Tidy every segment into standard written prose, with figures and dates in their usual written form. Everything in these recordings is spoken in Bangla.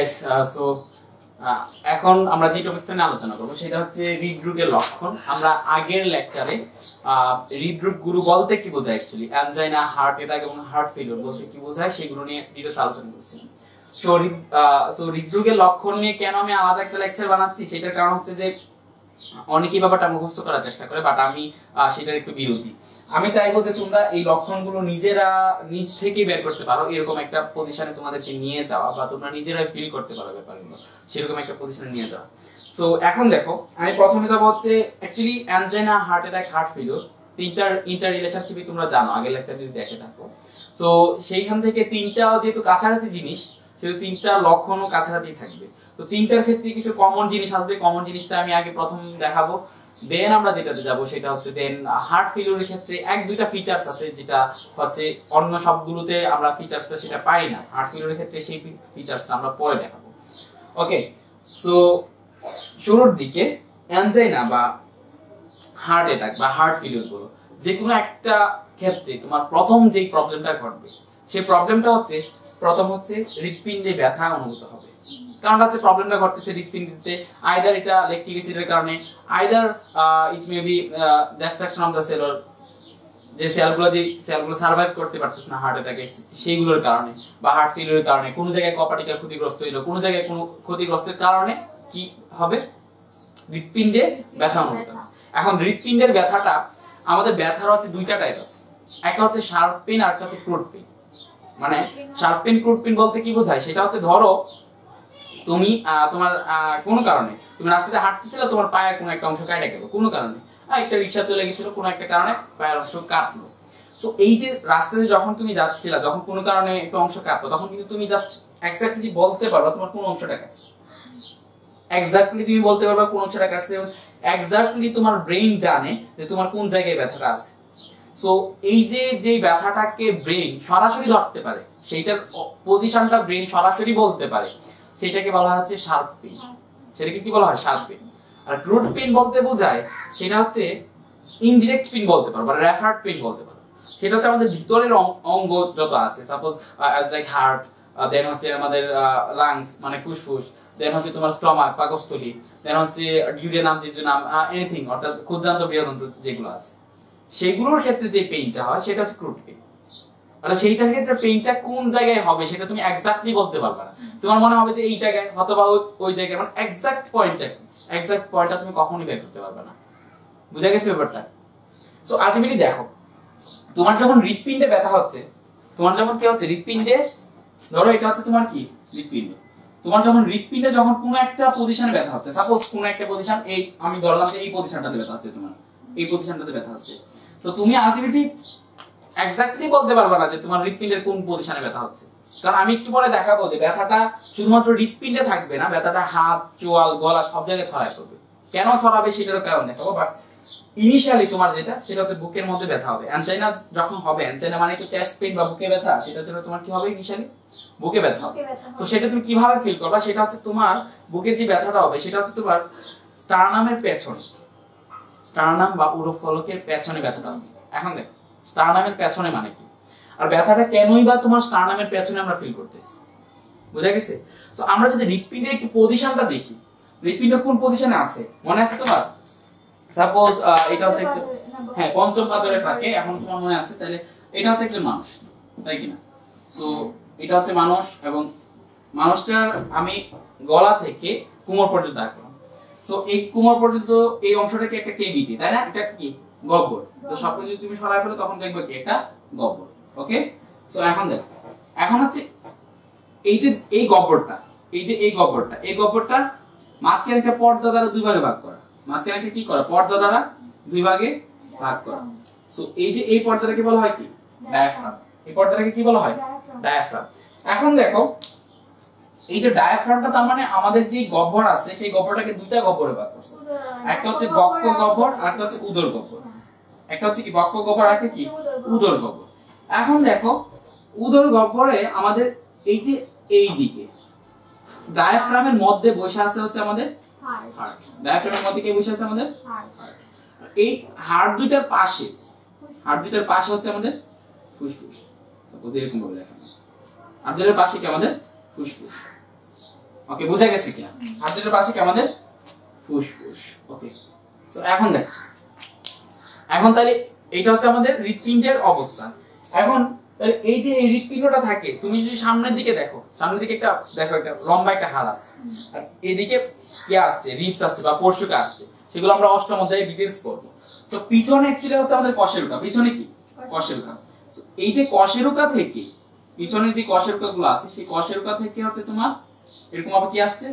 গাইস, সো এখন আমরা যে টপিকটা নিয়ে আলোচনা করব সেটা হচ্ছে হৃদরোগের লক্ষণ। আমরা আগের লেকচারে হৃদরোগ গুরু বলতে কি বোঝায়, অ্যাকচুয়ালি অ্যানজাইনা, হার্ট অ্যাটাক এবং হার্ট ফেলিওর বলতে কি বোঝায় সেগুলো নিয়ে ডিটেইলস আলোচনা করেছিলাম। সো হৃদরোগের লক্ষণ নিয়ে কেন আমি আলাদা একটা লেকচার বানাচ্ছি সেটার কারণ হচ্ছে যে অনেকেই ব্যাপারটা মুখস্থ করার চেষ্টা করে, বাট আমি সেটার একটু বিরোধী। আমি চাইবো যে তোমরা এই লক্ষণগুলো নিজেরা নিজ থেকে বের করতে পারো, এরকম একটা পজিশনে তোমাদেরকে নিয়ে যাওয়া, বা তোমরা নিজেরাই ফিল করতে পারো ব্যাপারগুলো, সেরকম একটা পজিশনে নিয়ে যাওয়া। সো এখন দেখো, আমি প্রথমে যাবো হচ্ছে actually angina, heart attack, heart failure তিনটার ইন্টার রিলেশনশিপই তোমরা জানো আগের লেকচার যদি দেখে থাকো। সো সেইখান থেকে তিনটা যেহেতু কাছাকাছি জিনিস, সেহেতু তিনটা লক্ষণও কাছাকাছি থাকবে। তো তিনটার ক্ষেত্রে কিছু কমন জিনিস আসবে, কমন জিনিসটা আমি আগে প্রথম দেখাবো, দেন আমরা যেটাতে যাব সেটা হচ্ছে দেন হার্ট ফেলিওরের ক্ষেত্রে এক দুইটা ফিচার্স আছে যেটা হচ্ছে অন্য সবগুলোতে আমরা ফিচার্সটা সেটা পাই না, হার্ট ফেলিওরের ক্ষেত্রে সেই ফিচার্সটা আমরা পরে দেখাবো। ওকে, সো শুরুর দিকে অ্যানজাইনা বা হার্ট অ্যাটাক বা হার্ট ফেলিওর বলো, যে কোনো একটা ক্ষেত্রে তোমার প্রথম যেই প্রবলেমটা ঘটবে সেই প্রবলেমটা হচ্ছে প্রথম হচ্ছে হৃৎপিণ্ডে ব্যথা অনুভূত হবে। কারণ হচ্ছে প্রবলেমটা ঘটতেছে হৃৎপিণ্ডে, আইদার এটা ল্যাকটিক অ্যাসিডের কারণে, either it may be destruction of the cell, যে সেলগুলো সার্ভাইভ করতে পারতেছে না হার্ট অ্যাটাকে সেইগুলোর কারণে, বা হার্ট ফেলিওরের কারণে কোনো জায়গায় কপাটিকা ক্ষতিগ্রস্ত হইলো, কোনো জায়গায় কোনো ক্ষতিগ্রস্তের কারণে কি হবে, হৃৎপিণ্ডে ব্যথা অনুভূত। এখন হৃৎপিণ্ডের ব্যথাটা আমাদের ব্যথার হচ্ছে দুইটা টাইপ আছে, একটা হচ্ছে শার্প পেইন আর একটা হচ্ছে ক্রুড পেইন। মানে শার্প পেইন, ক্রুড পেইন বলতে কি বোঝায়, সেটা হচ্ছে ধরো তুমি তোমার কোনো কারণে তুমি রাস্তাতে হাঁটতেছিলে, তোমার পায়ের কোনো একটা অংশ কেটে গেল কোনো কারণে, একটা রিক্সা চলে গেছিল কোনো একটা কারণে পায়ের অংশ কাটলো। সো এই যে রাস্তাতে যখন তুমি যাচ্ছিলা, যখন কোনো কারণে একটা অংশ কাটলো, তখন কিন্তু তুমি জাস্ট এক্স্যাক্টলি বলতে পারবা তোমার কোন অংশটা কাটছে, এক্স্যাক্টলি তুমি বলতে পারবা কোন অংশটা কাটছে, এবং এক্স্যাক্টলি তোমার ব্রেইন জানে যে তোমার কোন জায়গায় ব্যথাটা আছে। সো এই যে ব্যথাটাকে ব্রেইন সরাসরি ধরতে পারে, সেইটার পজিশনটা ব্রেইন সরাসরি বলতে পারে, সেটাকে বলা হচ্ছে শার্প পেইন। সেটাকে কি বলা হয়, শার্প পেইন। আর ক্রুড পেইন বলতে বোঝায় সেটা হচ্ছে ইনডিরেক্ট পেইন বলতে পারো, বা রেফার্ড পেইন বলতে পারো। সেটা হচ্ছে আমাদের ভিতরের অঙ্গ যত আছে, সাপোজ লাইক হার্ট, দেন হচ্ছে আমাদের লাংস মানে ফুসফুস, দেন হচ্ছে তোমার স্টমাক পাকস্থলী, দেন হচ্ছে ডিউডেনাম, জিজুনাম, এনিথিং, অর্থাৎ ক্ষুদ্রান্ত বৃহদান্ত্র যেগুলো আছে, সেগুলোর ক্ষেত্রে যে পেইনটা হয় সেটা হচ্ছে ক্রুড পেইন। মানে সেইটার ক্ষেত্রে পেইনটা কোন জায়গায় হবে সেটা তুমি এক্স্যাক্টলি বলতে পারবে না। তোমার মনে হবে যে এই জায়গায় অথবা ওই জায়গায়, মানে এক্স্যাক্ট পয়েন্টটা তুমি কখনোই বের করতে পারবে না। বুঝা গেছে ব্যাপারটা? সো আলটিমেটলি দেখো, তোমার যখন হৃৎপিণ্ডে ব্যথা হচ্ছে, তোমার যখন কি হচ্ছে হৃৎপিণ্ডে, ধরো এটা হচ্ছে তোমার কি হৃৎপিণ্ড, তোমার যখন হৃৎপিণ্ডে যখন কোনো একটা পজিশনে ব্যথা হচ্ছে, সাপোজ কোনো একটা পজিশন, এই আমি ধরলাম যে এই পজিশনটাতে ব্যথা হচ্ছে, তোমার এই পজিশনটাতে ব্যথা হচ্ছে, তো তুমি আলটিমেটলি এক্স্যাক্টলি বলতে পারবে না যে তোমার হৃৎপিণ্ডের কোন পজিশনে ব্যথা হচ্ছে। কারণ আমি একটু পরে দেখাবো যে ব্যথাটা শুধুমাত্র হৃৎপিণ্ডে থাকবে না, ব্যথাটা হাত, চোয়াল, গলা সব জায়গায় ছড়ায় পড়বে। কেন ছড়াবে সেটার কারণ দেখাবো, বাট ইনিশিয়ালি তোমার যেটা সেটা হচ্ছে বুকের মধ্যে ব্যথা হবে। অ্যানজাইনা যখন হবে, অ্যানজাইনা মানে তো চেস্ট পেইন বা বুকে ব্যথা, সেটার জন্য তোমার কি হবে, ইনিশিয়ালি বুকে ব্যথা হবে। তো সেটা তুমি কিভাবে ফিল করবা, সেটা হচ্ছে তোমার বুকের যে ব্যথাটা হবে সেটা হচ্ছে তোমার স্টারনামের পেছনে, স্টারনাম বা উরুফলকের পেছনে ব্যথাটা হবে। এখন দেখো স্টারনামের পেছনে মানে কি, আর ব্যথাটা কেনই বা তোমার স্টারনামের পেছনে আমরা ফিল করতেছি, বুঝা গেছে? তো আমরা যদি হৃৎপিণ্ডের একটু পজিশনটা দেখি, হৃৎপিণ্ড কোন পজিশনে আছে মনে আছে তোমার? সাপোজ এটা হচ্ছে একটু, হ্যাঁ, পঞ্চম পাঁজরের ফাঁকে, এখন তোমার মনে আছে, তাহলে এটা হচ্ছে একজন মানুষ, তাই কিনা? সো এটা হচ্ছে মানুষ, এবং মানুষটার আমি গলা থেকে কোমর পর্যন্ত আঁকলাম। সো এই কোমর পর্যন্ত এই অংশটাকে একটা কেভিটি, তাই না? এটা কি গহ্বর। তো সবকিছু যদি তুমি সরাই ফেলো তখন দেখবে কি এটা গহ্বর। ওকে, সো এখন দেখো, এখন হচ্ছে এই যে এই গহ্বরটা, এই গহ্বরটা মাঝখানে একটা পর্দা দ্বারা দুই ভাগে ভাগ করা, মাঝখানে একটা কি করা, পর্দা দ্বারা দুই ভাগে ভাগ করা। সো এই যে এই পর্দাটাকে বলা হয় কি, ডায়াফ্রাম। এই পর্দাটাকে কি বলা হয়, ডায়াফ্রাম। এখন দেখো এই যে ডায়াফ্রামটা, তার মানে আমাদের যে গহ্বর আছে সেই গহ্বরটাকে দুইটা গহ্বরে ভাগ করছে, একটা হচ্ছে বক্ষ গহ্বর আর একটা হচ্ছে উদর গহ্বর। একটা হচ্ছে কি বক্ষ গহ্বর আর একটা কি উদর গহ্বর। এখন দেখো উদর গহ্বরে আমাদের এই যে এই দিকে ডায়াফ্রামের মধ্যে বসে আছে হচ্ছে আমাদের হার্ট। ডায়াফ্রামের মধ্যে কে বসে আছে, আমাদের হার্ট। এই হার্ট দুইটার পাশে হচ্ছে আমাদের ফুসফুস। সাপোজ এরকম ভাবে দেখেন, হার্ট দুইটার পাশে কি আমাদের ফুসফুস। ওকে, বুঝা গেছে কিনা? হার্ট দুটোর পাশে কি আমাদের ফুসফুস। ওকে, সো এখন দেখ, এখন তাহলে এটা হচ্ছে আমাদের হৃৎপিণ্ডের অবস্থান। এখন তাহলে এই যে এই হৃৎপিণ্ডটা থাকে, তুমি যদি সামনের দিকে দেখো, সামনের দিকে একটা দেখো, একটা লম্বা একটা হাড় আছে, আর এদিকে কি আসছে, রিবস আসছে বা পরশুকা আসছে, সেগুলো আমরা অষ্টম অধ্যায়ে ডিটেইলস করবো। তো পিছনে অ্যাকচুয়ালি হচ্ছে আমাদের কশেরুকা। পিছনে কি কশেরুকা। এই যে কশেরুকা থেকে, পিছনে যে কশেরুকা গুলো আছে, সেই কশেরুকা থেকে হচ্ছে তোমার এরকম ভাবে কি আসছে,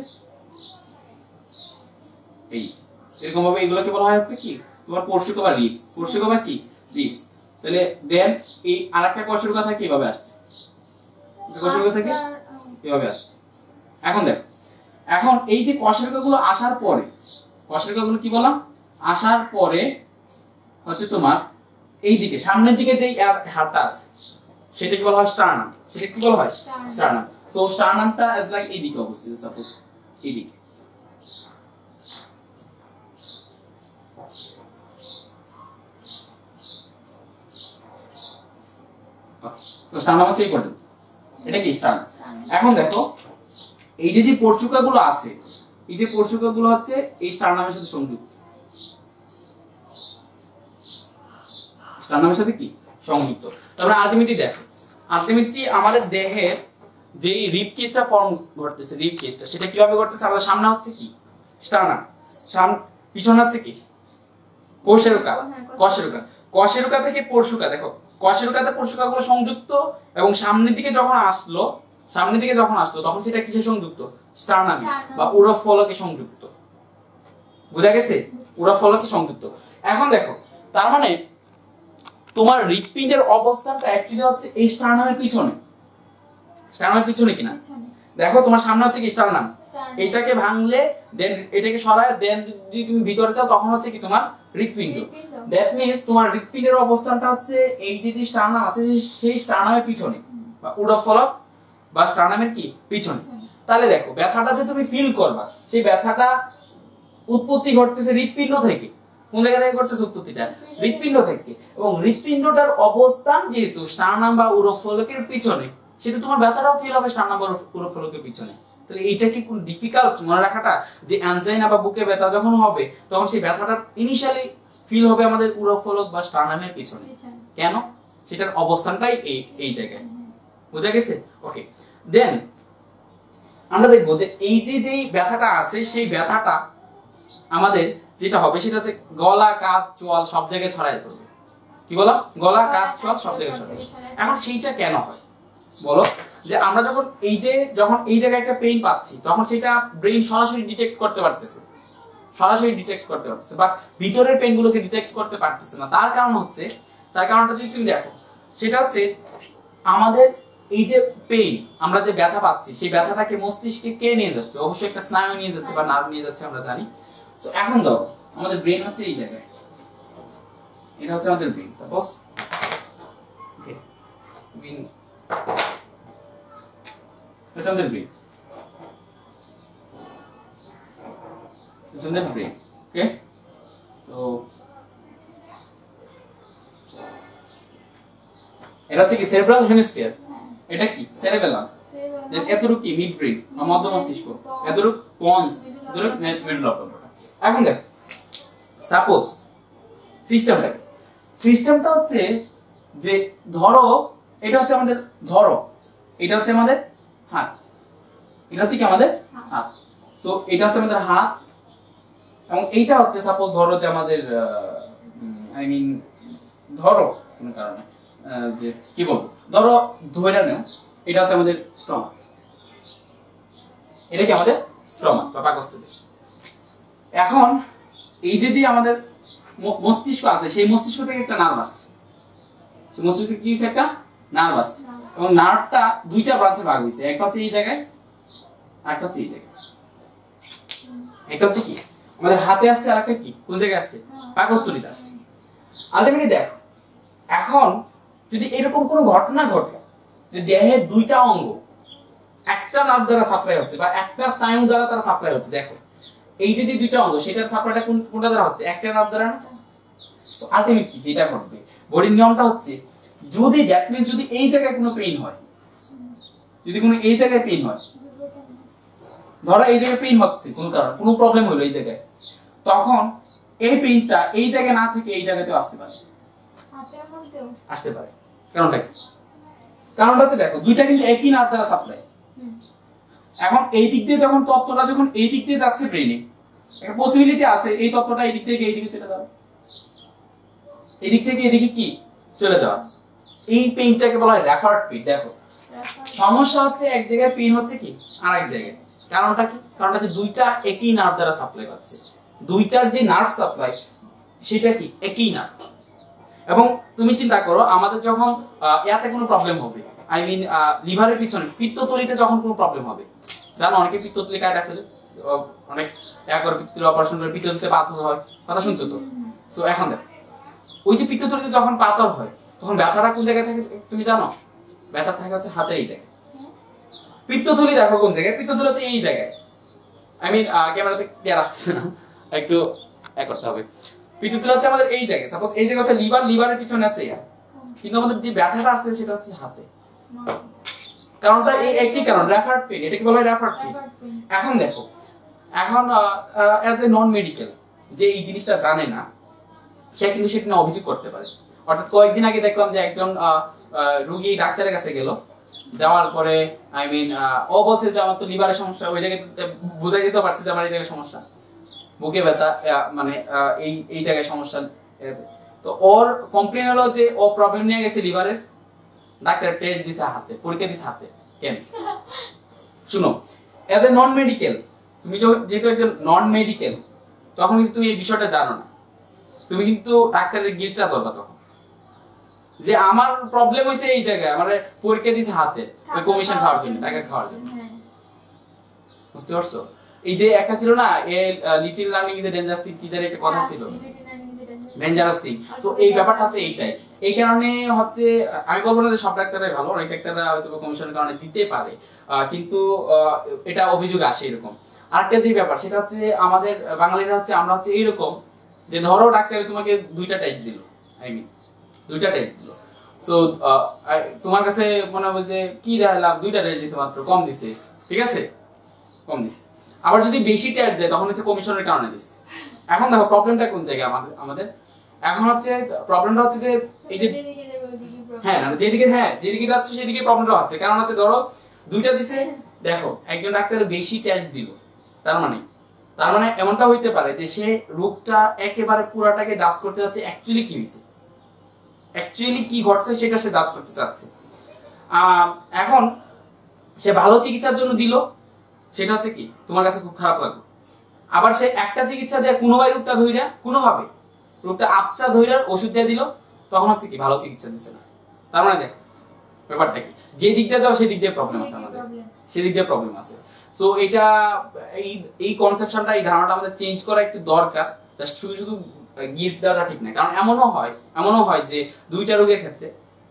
এই এরকম ভাবে এগুলোকে বলা হয় হচ্ছে কি তোমার পরশুকা বা রিবস। পরশুকা বা কি রিবস। তাহলে দেন এই আরেকটা কশেরুকা থেকে কিভাবে আসছে, কশেরুকা থেকে কিভাবে আসছে। এখন দেখ, এখন এই যে কশেরুকা গুলো আসার পরে, কশেরুকা গুলো কি বললাম, আসার পরে হচ্ছে তোমার এই দিকে সামনের দিকে যে হাড়টা আছে, সেটা কি বলা হয় স্টার্নাম। সেটা কি বলা হয় স্টার্নাম। সো স্টার্নামটা ইজ লাইক এই দিকে অবস্থিত, সাপোজ এই দিকে। সো স্টার্নাম হচ্ছে ইম্পর্টেন্ট, এটা কি স্টার্নাম। এখন দেখো এই যে যে পরশুকাগুলো আছে, এই যে পরশুকাগুলো হচ্ছে এই স্টার্নামের সাথে সংযুক্ত। স্টার্নামের সাথে কি সংযুক্ত। তারপরে আলটিমেটলি দেখো, আলটিমেটলি আমাদের দেহের যে রিব কেসটা ফর্ম ঘটতেছে, রিব কেসটা সেটা কিভাবে ঘটতেছে, আমাদের সামনে হচ্ছে কি স্টার্নাম, পিছনে হচ্ছে কি কশেরুকা। কশেরুকা, কশেরুকা থেকে পরশুকা। দেখো কশেরুকাতে পরশুকাগুলো সংযুক্ত, এবং সামনের দিকে যখন আসলো, সামনের দিকে যখন আসলো তখন সেটা কিসে সংযুক্ত, স্টার্নামে বা উরোফলকে সংযুক্ত। বুঝা গেছে, উরোফলকে সংযুক্ত। এখন দেখো তার মানে তোমার হৃৎপিণ্ডের অবস্থানটা অ্যাকচুয়ালি হচ্ছে এই স্টার্নামের পিছনে। স্টার্নামের পিছনে কিনা দেখো, তোমার সামনে হচ্ছে কি স্টার্নাম, এটাকে ভাঙলে দেন এটাকে সরায় দেন যদি তুমি ভিতরে যাও তখন হচ্ছে কি তোমার হৃৎপিণ্ড। দ্যাট মিন্স তোমার হৃৎপিণ্ডের অবস্থানটা হচ্ছে এই যে যে স্টার্নাম আছে সেই স্টার্নামের পিছনে বা উরোফলক বা স্টার্নামের কি পিছনে। তাহলে দেখো ব্যথাটা যে তুমি ফিল করবা, সেই ব্যথাটা উৎপত্তি ঘটতেছে হৃৎপিণ্ড থেকে। কোন জায়গা থেকে ঘটতেছে উৎপত্তিটা, হৃৎপিণ্ড থেকে। এবং হৃৎপিণ্ডটার অবস্থান যেহেতু স্টার্নাম বা উরোফলকের পিছনে, সেটা তোমার ব্যথাটাও ফিল হবে স্টার্নাম বা উরোফলকের পিছনে। তাহলে এইটা কি কোন ডিফিকাল্ট মনে রাখাটা, যে অ্যানজাইনা বা বুকে ব্যথা যখন হবে তখন সেই ব্যথাটা ইনিশিয়ালি ফিল হবে আমাদের উরোফলক বা স্টার্নামের পিছনে। কেন, সেটার অবস্থানটাই এই জায়গায়। বুঝা গেছে? ওকে, দেন আমরা দেখবো যে এই যে যেই ব্যথাটা আছে, সেই ব্যথাটা আমাদের যেটা হবে সেটা হচ্ছে গলা, কাঁধ, চোয়াল সব জায়গায় ছড়ায় পড়বে। কি বলো, গলা, কাঁধ, চোয়াল সব জায়গায় ছড়ায়। এখন সেইটা কেন হয় বলো, যে আমরা যখন এই জায়গায় একটা পেইন পাচ্ছি, তখন সেটা ব্রেইন সরাসরি ডিটেক্ট করতে পারতেছে, বাট ভিতরের পেইন গুলোকে ডিটেক্ট করতে পারতেছে না। তার কারণটা যদি তুমি দেখো, সেটা হচ্ছে আমাদের এই যে পেইন, আমরা যে ব্যথা পাচ্ছি, সেই ব্যথাটাকে মস্তিষ্কে কে নিয়ে যাচ্ছে, অবশ্যই একটা স্নায়ু নিয়ে যাচ্ছে বা নার্ভ নিয়ে যাচ্ছে, আমরা জানি। তো এখন ধরো আমাদের ব্রেন হচ্ছে এই জায়গায়, এটা হচ্ছে আমাদের brain. Suppose okay, brain it's on the brain, okay, so এটা হচ্ছে কি সেরেব্রাল হেমিস্ফিয়ার, এটা কি সেরেবেলাম, দেন এতটুকু কি মিড ব্রেন বা মধ্য মস্তিষ্ক, এতটুকু পন্স, এতটুকু মিডল অফ দ্য। এখন দেখ সাপোজ সিস্টেমটা হচ্ছে যে ধরো এটা হচ্ছে আমাদের, এটা হচ্ছে আমাদের হাত, এটা হচ্ছে কি আমাদের হাত। সো এটা হচ্ছে আমাদের হাত, এবং এইটা হচ্ছে সাপোজ ধরো যে আমাদের ধরো কোন কারণে যে কি বলবো, ধরো ধরে নাও এটা হচ্ছে আমাদের স্টমাক, এটা কি আমাদের স্টমাক বা পাকস্থলী। এখন এই যে আমাদের মস্তিষ্ক আছে, সেই মস্তিষ্ক থেকে একটা নার্ভ আসছে, সেই মস্তিষ্ক থেকে কি একটা নার্ভ আসছে, এবং নার্ভটা দুইটা ব্রাঞ্চে ভাগ হয়েছে, একটা হচ্ছে এই জায়গায়, আরেকটা হচ্ছে এই জায়গায়। একটা হচ্ছে কি আমাদের হাতে আসছে, আরেকটা কি কোন জায়গায় আসছে, পাকস্থলীতে আসছে। আলটিমেটলি দেখো, এখন যদি এরকম কোনো ঘটনা ঘটে যে দেহের দুইটা অঙ্গ একটা নার্ভ দ্বারা সাপ্লাই হচ্ছে বা একটা স্নায়ু দ্বারা তারা সাপ্লাই হচ্ছে, দেখো এই যে দুইটা অঙ্গ, সেটার সাপ্লাইটা কোনটা দ্বারা হচ্ছে, একটা নার্ভ দ্বারা। তো আলটিমেটলি যেটা ঘটবে, বডির নিয়মটা হচ্ছে, যদি দ্যাট মিন্স যদি এই জায়গায় কোনো পেইন হয়, যদি কোনো এই জায়গায় পেইন হয়, ধরো এই জায়গায় পেইন হচ্ছে কোনো কারণে, কোনো প্রবলেম হলো এই জায়গায়, তখন এই পেইনটা এই জায়গায় না থেকে এই জায়গাতেও আসতে পারে, আসতে পারে। কারণটা কি? কারণটা হচ্ছে দেখো দুইটা কিন্তু একই নার্ভ দ্বারা সাপ্লাই। এখন এই দিক দিয়ে যখন তত্ত্বটা যখন এই দিক দিয়ে যাচ্ছে ব্রেইনে, একটা পসিবিলিটি আছে এই তত্ত্বটা এই দিক থেকে এই দিকে চলে যাবে, এই দিক থেকে এদিকে কি চলে যাওয়া। এই পেইনটাকে বলা হয় রেফার্ড পেইন। দেখো সমস্যা হচ্ছে এক জায়গায় পেইন হচ্ছে কি আরেক জায়গায়, কারণটা কি? কারণটা হচ্ছে দুইটা একই নার্ভ দ্বারা সাপ্লাই পাচ্ছে, দুইটার যে নার্ভ সাপ্লাই সেটা কি একই নার্ভ। এবং তুমি চিন্তা করো আমাদের যখন ইয়াতে কোনো প্রবলেম হবে, আই মিন লিভারের পিছনে পিত্তথলিতে যখন কোনো প্রবলেম হবে, জানো অনেকে পিত্তথলি কাটা ফেলে, অনেক একবার পিত্তথলি অপারেশন করে পিত্তথলিতে পাথর হয়, কথা শুনছো তো? সো এখন দেখো ওই যে পিত্তথলিতে যখন পাথর হয় তখন ব্যথাটা কোন জায়গায় থাকে তুমি জানো? ব্যথা থাকে হচ্ছে হাতের এই জায়গায়। পিত্তথলি দেখো কোন জায়গায়? পিত্তথলি হচ্ছে এই জায়গায়। আই মিন ক্যামেরাতে ক্লিয়ার আসতেছে না, একটু এক করতে হবে। পিত্তথলি হচ্ছে আমাদের এই জায়গায়, সাপোজ এই জায়গা হচ্ছে লিভার, লিভারের পিছনে আছে ইয়া, কিন্তু আমাদের যে ব্যথাটা আসছে সেটা হচ্ছে হাতে। কারণটা এই একই কারণ, রেফার্ড পেইন। এটাকে বলা হয় রেফার্ড পেইন। এখন দেখো, এখন অ্যাজ এ নন মেডিকেল যে এই জিনিসটা জানে না সে কিন্তু সেটা নিয়ে অভিযোগ করতে পারে। অর্থাৎ কয়েকদিন আগে দেখলাম যে একজন রোগী ডাক্তারের কাছে গেল, যাওয়ার পরে আই মিন ও বলছে যে আমার তো লিভারের সমস্যা, ওই জায়গায় বুঝাই দিতে পারছে যে আমার এই জায়গায় সমস্যা, বুকে ব্যথা, মানে এই এই জায়গায় সমস্যা। তো ওর কমপ্লেন হলো যে ও প্রবলেম নিয়ে গেছে লিভারের, ডাক্তার টেস্ট দিছে হাতে, পরীক্ষা দিছে হাতে। কেন? শুনো, এজ এ নন মেডিকেল, তুমি যেহেতু একজন নন মেডিকেল তখন কিন্তু তুমি এই বিষয়টা জানো না, তুমি কিন্তু ডাক্তারের গিল্টটা ধরবা তখন যে আমার প্রবলেম হয়েছে এই জায়গায়, আমার পরীক্ষা দিছে হাতে, ওই কমিশন খাওয়ার জন্য, টাকা খাওয়ার জন্য। বুঝতে পারছো? এই যে একটা ছিল না little learning is a dangerous thing, কি জানি একটা কথা ছিল, ডেঞ্জারাস থিং। তো এই ব্যাপারটা হচ্ছে এইটাই। এই কারণে হচ্ছে আমি বলবো না যে সব ডাক্তাররাই ভালো, অনেক ডাক্তাররা হয়তো কমিশনের কারণে দিতে পারে, কিন্তু এটা অভিযোগ আসে এরকম। আরেকটা যে ব্যাপার সেটা হচ্ছে আমাদের বাঙালিরা হচ্ছে আমরা হচ্ছে এইরকম যে ধরো ডাক্তারে তোমাকে দুইটা টাইপ দিল, আই মিন দুইটা টাইপ দিল, সো তোমার কাছে মনে হবে যে কি দেখালাম, দুইটা টাইপ দিছে মাত্র, কম দিছে, ঠিক আছে কম দিছে। আবার যদি বেশি টাইপ দেয় তখন হচ্ছে কমিশনের কারণে দিছে। এখন দেখো প্রবলেমটা কোন জায়গায় আমাদের এখন হচ্ছে প্রবলেমটা হচ্ছে যে এই যে হ্যাঁ যেদিকে যাচ্ছে সেদিকে প্রবলেমটা হচ্ছে। কারণ হচ্ছে ধরো দুইটা দিছে, দেখো একজন ডাক্তার বেশি ট্যাগ দিল, তার মানে এমনটা হইতে পারে যে সে রোগটা একেবারে পুরাটাকে জাজ করতে যাচ্ছে, অ্যাকচুয়ালি কি হয়েছে, অ্যাকচুয়ালি কি ঘটছে সেটা সে জাজ করতে চাচ্ছে। এখন সে ভালো চিকিৎসার জন্য দিল, সেটা হচ্ছে কি তোমার কাছে খুব খারাপ লাগলো। আবার সে একটা চিকিৎসা দেয় কোনোভাবে রোগটা ধইরা, কোনোভাবে রোগটা আপচা ধইরার ওষুধ দিয়ে দিল, তখন হচ্ছে কি ভালো চিকিৎসা দিচ্ছে না। তার মানে দেখ ব্যাপারটা কি, যে দিক দিয়ে যাও সেই দিক দিয়ে প্রবলেম আছে আমাদের, সেদিক দিয়ে প্রবলেম আছে। সো এটা এই কনসেপশনটা, এই ধারণাটা আমাদের চেঞ্জ করা একটু দরকার। জাস্ট শুধু শুধু গিফট দেওয়াটা ঠিক না। কারণ এমনও হয় যে দুইটা রোগের ক্ষেত্রে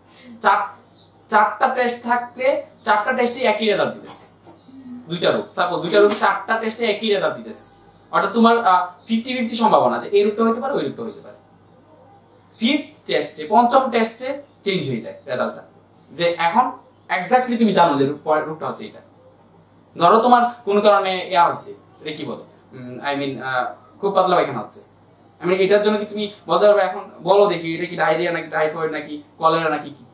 চারটা টেস্ট থাকলে চারটা টেস্টে একই রেজাল্ট দিতেছে। দুইটা রোগ, সাপোজ দুইটা রোগ চারটা টেস্টে একই রেজাল্ট দিতেছে, অর্থাৎ তোমার 50-50 সম্ভাবনা যে এই রোগটা হতে পারে ওই রোগটা হতে পারে। ফিফথ টেস্টে, পঞ্চম টেস্টে চেঞ্জ হয়ে যায় রেজাল্টটা, যে এখন এক্স্যাক্টলি তুমি জানো যে রোগটা হচ্ছে এটা। ধরো তোমার কোনো কারণে ইয়া হচ্ছে, এটা কি বলে, আই মিন খুব পাতলা পায়খানা হচ্ছে, আমি এটার জন্য কি তুমি বলতে পারবে এখন বলো দেখি এটা কি ডায়রিয়া নাকি টাইফয়েড নাকি কলেরা নাকি কি?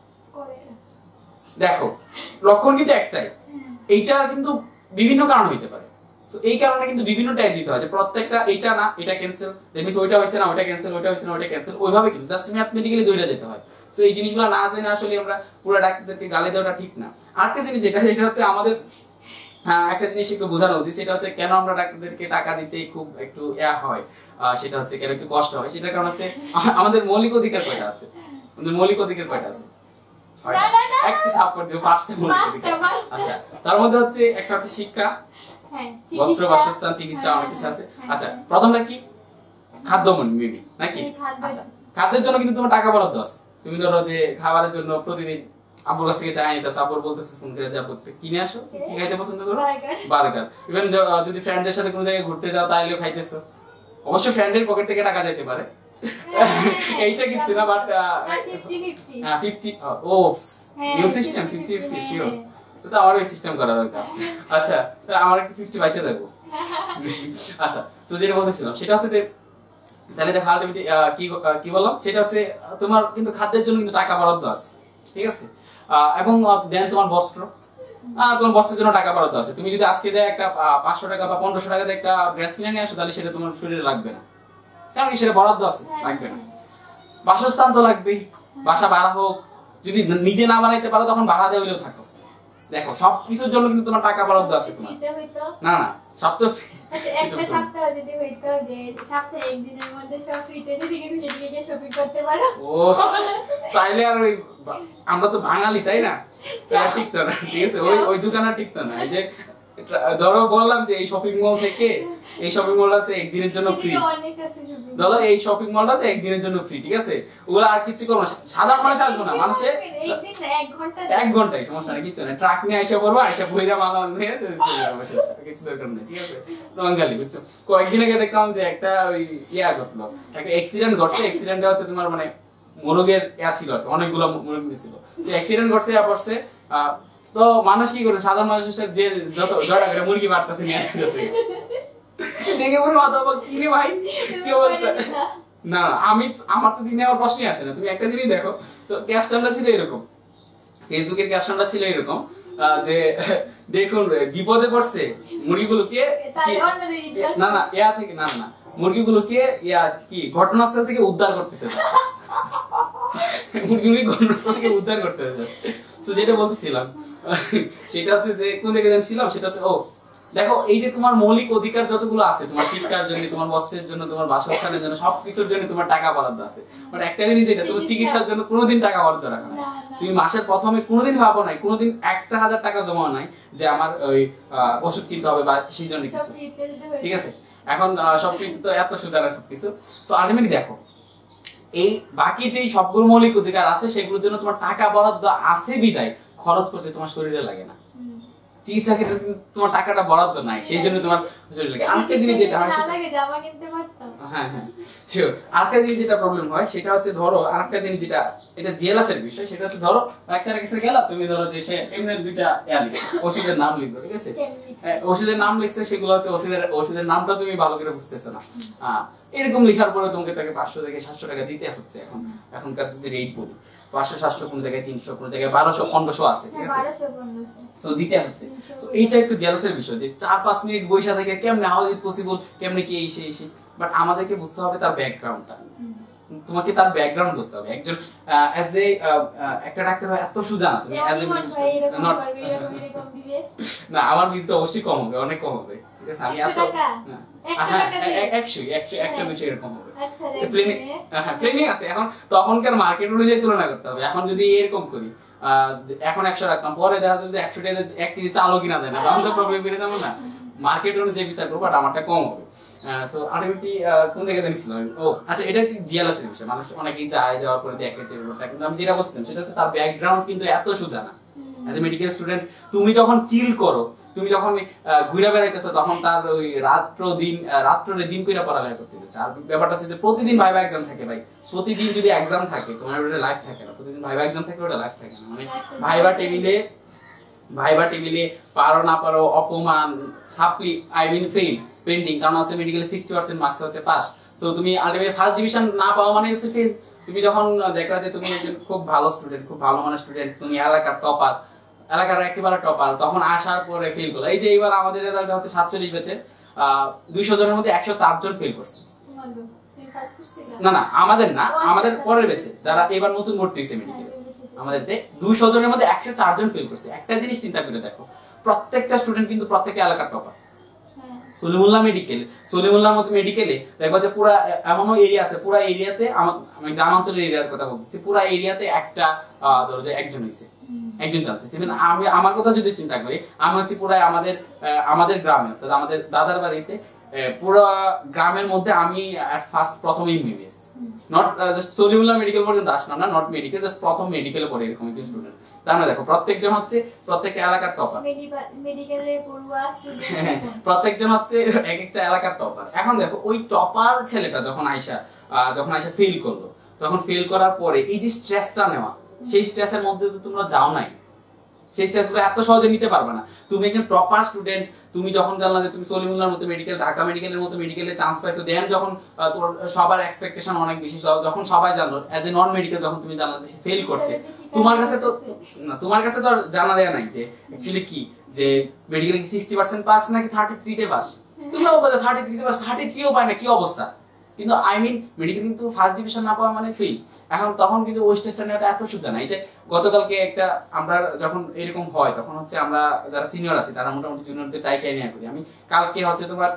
দেখো লক্ষণ কিন্তু একটাই, এইটা কিন্তু বিভিন্ন কারণ হইতে পারে। সো এই কারণে কিন্তু বিভিন্ন টাইপ দিতে হয়, যে প্রত্যেকটা এইটা না এটা ক্যান্সেল, দ্যাট মিন্স ওইটা হইছে না ওইটা ক্যান্সেল, ওইটা হইছে না ওইটা ক্যান্সেল, ওইভাবে কিন্তু জাস্ট ম্যাথমেটিক্যালি দৌড়ে যেতে হয়। সো এই জিনিসগুলো না জেনে আসলে আমরা পুরো ডাক্তারদেরকে গালি দেওয়াটা ঠিক না। আরেকটা জিনিস যেটা সেটা হচ্ছে আমাদের একটা জিনিস একটু বোঝানো উচিত, সেটা হচ্ছে কেন আমরা ডাক্তারদেরকে টাকা দিতে খুব একটু হয়, সেটা হচ্ছে কেন একটু কষ্ট হয়। সেটা কারণ হচ্ছে আমাদের মৌলিক অধিকার কয়টা আছে, আমাদের মৌলিক অধিকার কয়টা আছে, একটা সাপোর্ট দিও, 5টা মৌলিক অধিকার। আচ্ছা, তার মধ্যে হচ্ছে একটা হচ্ছে শিক্ষা, বস্ত্র, বাসস্থান, চিকিৎসা, অনেক কিছু আছে। আচ্ছা, প্রথমটা কি খাদ্যমন মেবি নাকি? আচ্ছা, খাদ্যের জন্য কিন্তু তোমার টাকা বরাদ্দ আছে। তুমি ধরো যে খাবারের জন্য প্রতিদিন আব্বুর কাছ থেকে চাই নিতেছো, আব্বুর বলতেছো ফোন করে যাবো কিনে আসো, কি খাইতে পছন্দ করো? বার্গার। ইভেন যদি ফ্রেন্ডদের সাথে কোনো জায়গায় ঘুরতে যাও তাইলেও খাইতেছো। অবশ্য ফ্রেন্ডের পকেট থেকে টাকা যাইতে পারে, এইটা কিচ্ছু না, বাট 50 ও নিউ সিস্টেম 50-50 শিওর। তো আমার ওই সিস্টেম করা দরকার। আচ্ছা আমার একটু 50 বাইচে যাবো। আচ্ছা তো যেটা বলতেছিলাম সেটা হচ্ছে যে তাহলে দেখো আলটিমেটলি কি বললাম সেটা হচ্ছে তোমার কিন্তু খাদ্যের জন্য কিন্তু টাকা বরাদ্দ আছে, ঠিক আছে? এবং দেন তোমার বস্ত্র, তোমার বস্ত্রের জন্য টাকা বরাদ্দ আছে। তুমি যদি আজকে যায় একটা 500 টাকা বা 1500 টাকাতে একটা ড্রেস কিনে নিয়ে আসো, তাহলে সেটা তোমার শরীরে লাগবে না, কারণ কি সেটা বরাদ্দ আছে, লাগবে না। বাসস্থান তো লাগবেই, বাসা ভাড়া হোক, যদি নিজে না বানাইতে পারো তখন ভাড়া দিয়ে হইলেও থাকো। দেখো সবকিছুর জন্য কিন্তু তোমার টাকা বরাদ্দ আছে তোমার। না না সব তো একটা সপ্তাহ যদি হইতো যে সপ্তাহে একদিনের মধ্যে সব ফ্রিতে যদি কিছু সেদিকে শপিং করতে পারো। ও তাইলে আর ওই আমরা তো বাঙালি তাই না, সেটা ঠিক তো না, ঠিক আছে? ওই দোকানে ঠিক তো না। এই যে ধরো বললাম যে এই শপিং মল থেকে এই শপিং মলটা হচ্ছে একদিনের জন্য ফ্রি, ধরো এই শপিং মলটা হচ্ছে একদিনের জন্য ফ্রি, ঠিক আছে? ওগুলো আর কিছু করবো না, সাধারণ মানুষ আসবো না, মানুষে 1 ঘন্টায় সমস্যা নেই, কিছু নেই, ট্রাক নিয়ে আইসা পড়বো, আইসা বইরা মাল নিয়ে কিছু দরকার নেই, ঠিক আছে? বাঙালি বুঝছো। কয়েকদিন আগে দেখলাম যে একটা ওই ঘটলো, একটা অ্যাক্সিডেন্ট ঘটছে। অ্যাক্সিডেন্টটা হচ্ছে তোমার মানে মোরগের ছিল আর অনেকগুলো মোরগ ছিল, যে অ্যাক্সিডেন্ট ঘটছে পড়ছে। তো মানুষ কি করে, সাধারণ মানুষের যে যত জড়া করে মুরগি মারতেছে নিয়ে আসতেছে, দেখে পুরো মাথা কিনে ভাই কি অবস্থা। না আমার তো দিনে আমার প্রশ্নই আসে না। তুমি একটা জিনিস দেখো তো, ক্যাপশনটা ছিল এরকম, ফেসবুকের ক্যাপশনটা ছিল এরকম যে দেখুন বিপদে পড়ছে মুরগিগুলোকে, না না ইয়া থেকে না না মুরগিগুলোকে কি ঘটনাস্থল থেকে উদ্ধার করতেছে, মুরগিগুলোকে ঘটনাস্থল থেকে উদ্ধার করতেছে। তো যেটা বলতেছিলাম সেটা হচ্ছে যে কোন জায়গায় জানছিলাম, সেটা হচ্ছে দেখো এই যে তোমার মৌলিক অধিকার যতগুলো আছে, তোমার শিক্ষার জন্য, তোমার বস্ত্রের জন্য, তোমার বাসস্থানের জন্য, সবকিছুর জন্য তোমার টাকা বরাদ্দ আছে। বাট একটা জিনিস যেটা তোমার চিকিৎসার জন্য কোনোদিন টাকা বরাদ্দ রাখা নাই। তুমি মাসের প্রথমে কোনোদিন ভাবো নাই, কোনোদিন 1000 টাকা জমা নাই যে আমার ওই ওষুধ কিনতে হবে বা সেই জন্য কিছু, ঠিক আছে? এখন সবকিছু তো এত সোজা না সবকিছু। তো আলটিমেটলি দেখো এই বাকি যে সবগুলো মৌলিক অধিকার আছে সেগুলোর জন্য তোমার টাকা বরাদ্দ আছে বিদায় খরচ করতে তোমার শরীরে লাগে না। চিকিৎসা ক্ষেত্রে তোমার টাকাটা বরাদ্দ নাই, সেই জন্য তোমার শরীরে লাগে। আরেকটা জিনিস যেটা হয়, হ্যাঁ হ্যাঁ শিওর, আরেকটা জিনিস যেটা প্রবলেম হয় সেটা হচ্ছে ধরো আরেকটা জিনিস যেটা এটা জেলাসের বিষয়, সেটা হচ্ছে ধরো ডাক্তারের কাছে গেলা, তুমি ধরো যে সে এমনি দুইটা ওষুধের নাম লিখবে, ঠিক আছে? ওষুধের নাম লিখছে, সেগুলো হচ্ছে ওষুধের নামটা তুমি ভালো করে বুঝতেছো না। এরকম লেখার পরে তোমাকে তাকে 500 থেকে 700 টাকা দিতে হচ্ছে। এখনকার যদি রেট বলি 500 700, কোন জায়গায় 300, কোন জায়গায় 1200 1500 আছে, ঠিক আছে? তো দিতে হচ্ছে। তো এইটা একটু জেলাসের বিষয় যে 4-5 মিনিট বইসা থেকে কেমনে, হাউ ইজ ইট পসিবল, কেমনে কি এই সেই। বাট আমাদেরকে বুঝতে হবে তার ব্যাকগ্রাউন্ডটা, তোমাকে তার ব্যাকগ্রাউন্ড বুঝতে হবে। একজন অ্যাজ এ একটা ডাক্তার এত সোজা না, তুমি অ্যাজ এ না, আমার বিজটা অবশ্যই কম হবে, অনেক কম হবে, ঠিক আছে? আমি এত 100 এরকম হবে। প্ল্যানিং আছে। এখন তখনকার মার্কেট অনুযায়ী তুলনা করতে হবে। এখন যদি এরকম করি, এখন 100 রাখলাম, পরে দেখা যাবে যে 100 টাকা 1 কেজি চালও কিনা দেয় না, তখন তো প্রবলেম বেড়ে যাবে না? মার্কেট অনুযায়ী বিচার করবো, বাট আমারটা কম হবে। সো আলটিমেটলি কোন জায়গায় জানিছিলাম? আচ্ছা এটা একটি জিয়ালাসের বিষয়, মানুষ অনেকেই যায়, যাওয়ার পরে দেখে যে কিন্তু আমি যেটা বলছিলাম সেটা হচ্ছে তার ব্যাকগ্রাউন্ড কিন্তু এত সোজা না। অ্যাজ এ মেডিকেল স্টুডেন্ট তুমি যখন চিল করো, তুমি যখন ঘুরে বেড়াইতেছো, তখন তার ওই রাত্রে দিন কইরা পড়ালেখা করতে হচ্ছে। আর ব্যাপারটা হচ্ছে যে প্রতিদিন ভাইবা এক্সাম থাকে ভাই, প্রতিদিন যদি এক্সাম থাকে তোমার ওটা লাইফ থাকে না, প্রতিদিন ভাইবা এক্সাম থাকে ওটা লাইফ থাকে না। মানে ভাইবা টেবিলে পারো না পারো, অপমান, সাপ্লি, ফেল, পেন্ডিং, কারণ হচ্ছে মেডিকেলে 60% মার্কস হচ্ছে পাস। তো তুমি আলটিমেটলি ফার্স্ট ডিভিশন না পাওয়া মানে হচ্ছে ফেল। তুমি যখন দেখলা যে তুমি একজন খুব ভালো স্টুডেন্ট, খুব ভালো মানের স্টুডেন্ট, তুমি এলাকার টপার, এলাকার একেবারে টপার, তখন আসার পরে ফেল করলো। এই যে এইবার আমাদের রেজাল্ট হচ্ছে 47 ব্যাচে 200 জনের মধ্যে 104 জন ফেল করছে। না আমাদের না, আমাদের পরের ব্যাচে যারা এবার নতুন ভর্তি হয়েছে মেডিকেলে, আমাদের 200 জনের মধ্যে 104 জন ফেল করছে। একটা জিনিস চিন্তা করে দেখো, প্রত্যেকটা স্টুডেন্ট কিন্তু প্রত্যেকটা এলাকার টপার। সলিমুল্লাহর মতো মেডিকেলে দেখবা যে পুরো এমন এরিয়া আছে, পুরো এরিয়াতে, আমি গ্রামাঞ্চলের এরিয়ার কথা বলতেছি, পুরো এরিয়াতে একটা ধরো যে একজন হয়েছে, একজন জানতেছে। আমি আমার কথা যদি চিন্তা করি, আমি হচ্ছে পুরো আমাদের গ্রামে, অর্থাৎ আমাদের দাদার বাড়িতে পুরো গ্রামের মধ্যে আমি ফার্স্ট প্রথম MBBS, not just Salimullah medical পর্যন্ত আসলাম না, নট মেডিকেল, জাস্ট প্রথম মেডিকেলে পড়ে এরকম একজন স্টুডেন্ট। তার মানে দেখো প্রত্যেকজন হচ্ছে প্রত্যেকটা এলাকার টপার, মেডিকেলে পড়ুয়া স্টুডেন্ট, প্রত্যেকজন হচ্ছে এক একটা এলাকার টপার। এখন দেখো ওই টপার ছেলেটা যখন আইসা ফেল করলো, তখন ফেল করার পরে এই যে স্ট্রেসটা নেওয়া, সেই স্ট্রেসের মধ্যে তো তোমরা যাও নাই, সেই স্টেজগুলো এত সহজে নিতে পারবে না। তুমি একজন প্রপার স্টুডেন্ট, তুমি যখন জানলা যে তুমি সলিমুল্লাহর মতো মেডিকেল, ঢাকা মেডিকেলের মতো মেডিকেলে চান্স পাইছো, দেন যখন তোমার সবার এক্সপেকটেশন অনেক বেশি, যখন সবাই জানলো অ্যাজ এ নন মেডিকেল, যখন তুমি জানলা যে সে ফেল করছে, তোমার কাছে তো জানা দেয়া নাই যে অ্যাকচুয়ালি কি, যে মেডিকেলে কি 60% পাস নাকি 33 পাস। তোমরাও বলে 33 পাস, 33ও পায় না, কি অবস্থা। কিন্তু আই মিন মেডিকেল কিন্তু ফার্স্ট ডিভিশন না পাওয়া মানে ফেল। এখন তখন কিন্তু ওই স্টেজটা নেওয়াটা এত সোজা না। এই যে গতকালকে একটা আমরা যখন এরকম হয়, তখন হচ্ছে আমরা যারা সিনিয়র আছি তারা মোটামুটি জুনিয়রদের ডাইকে নিয়ে করি। আমি কালকে হচ্ছে তোমার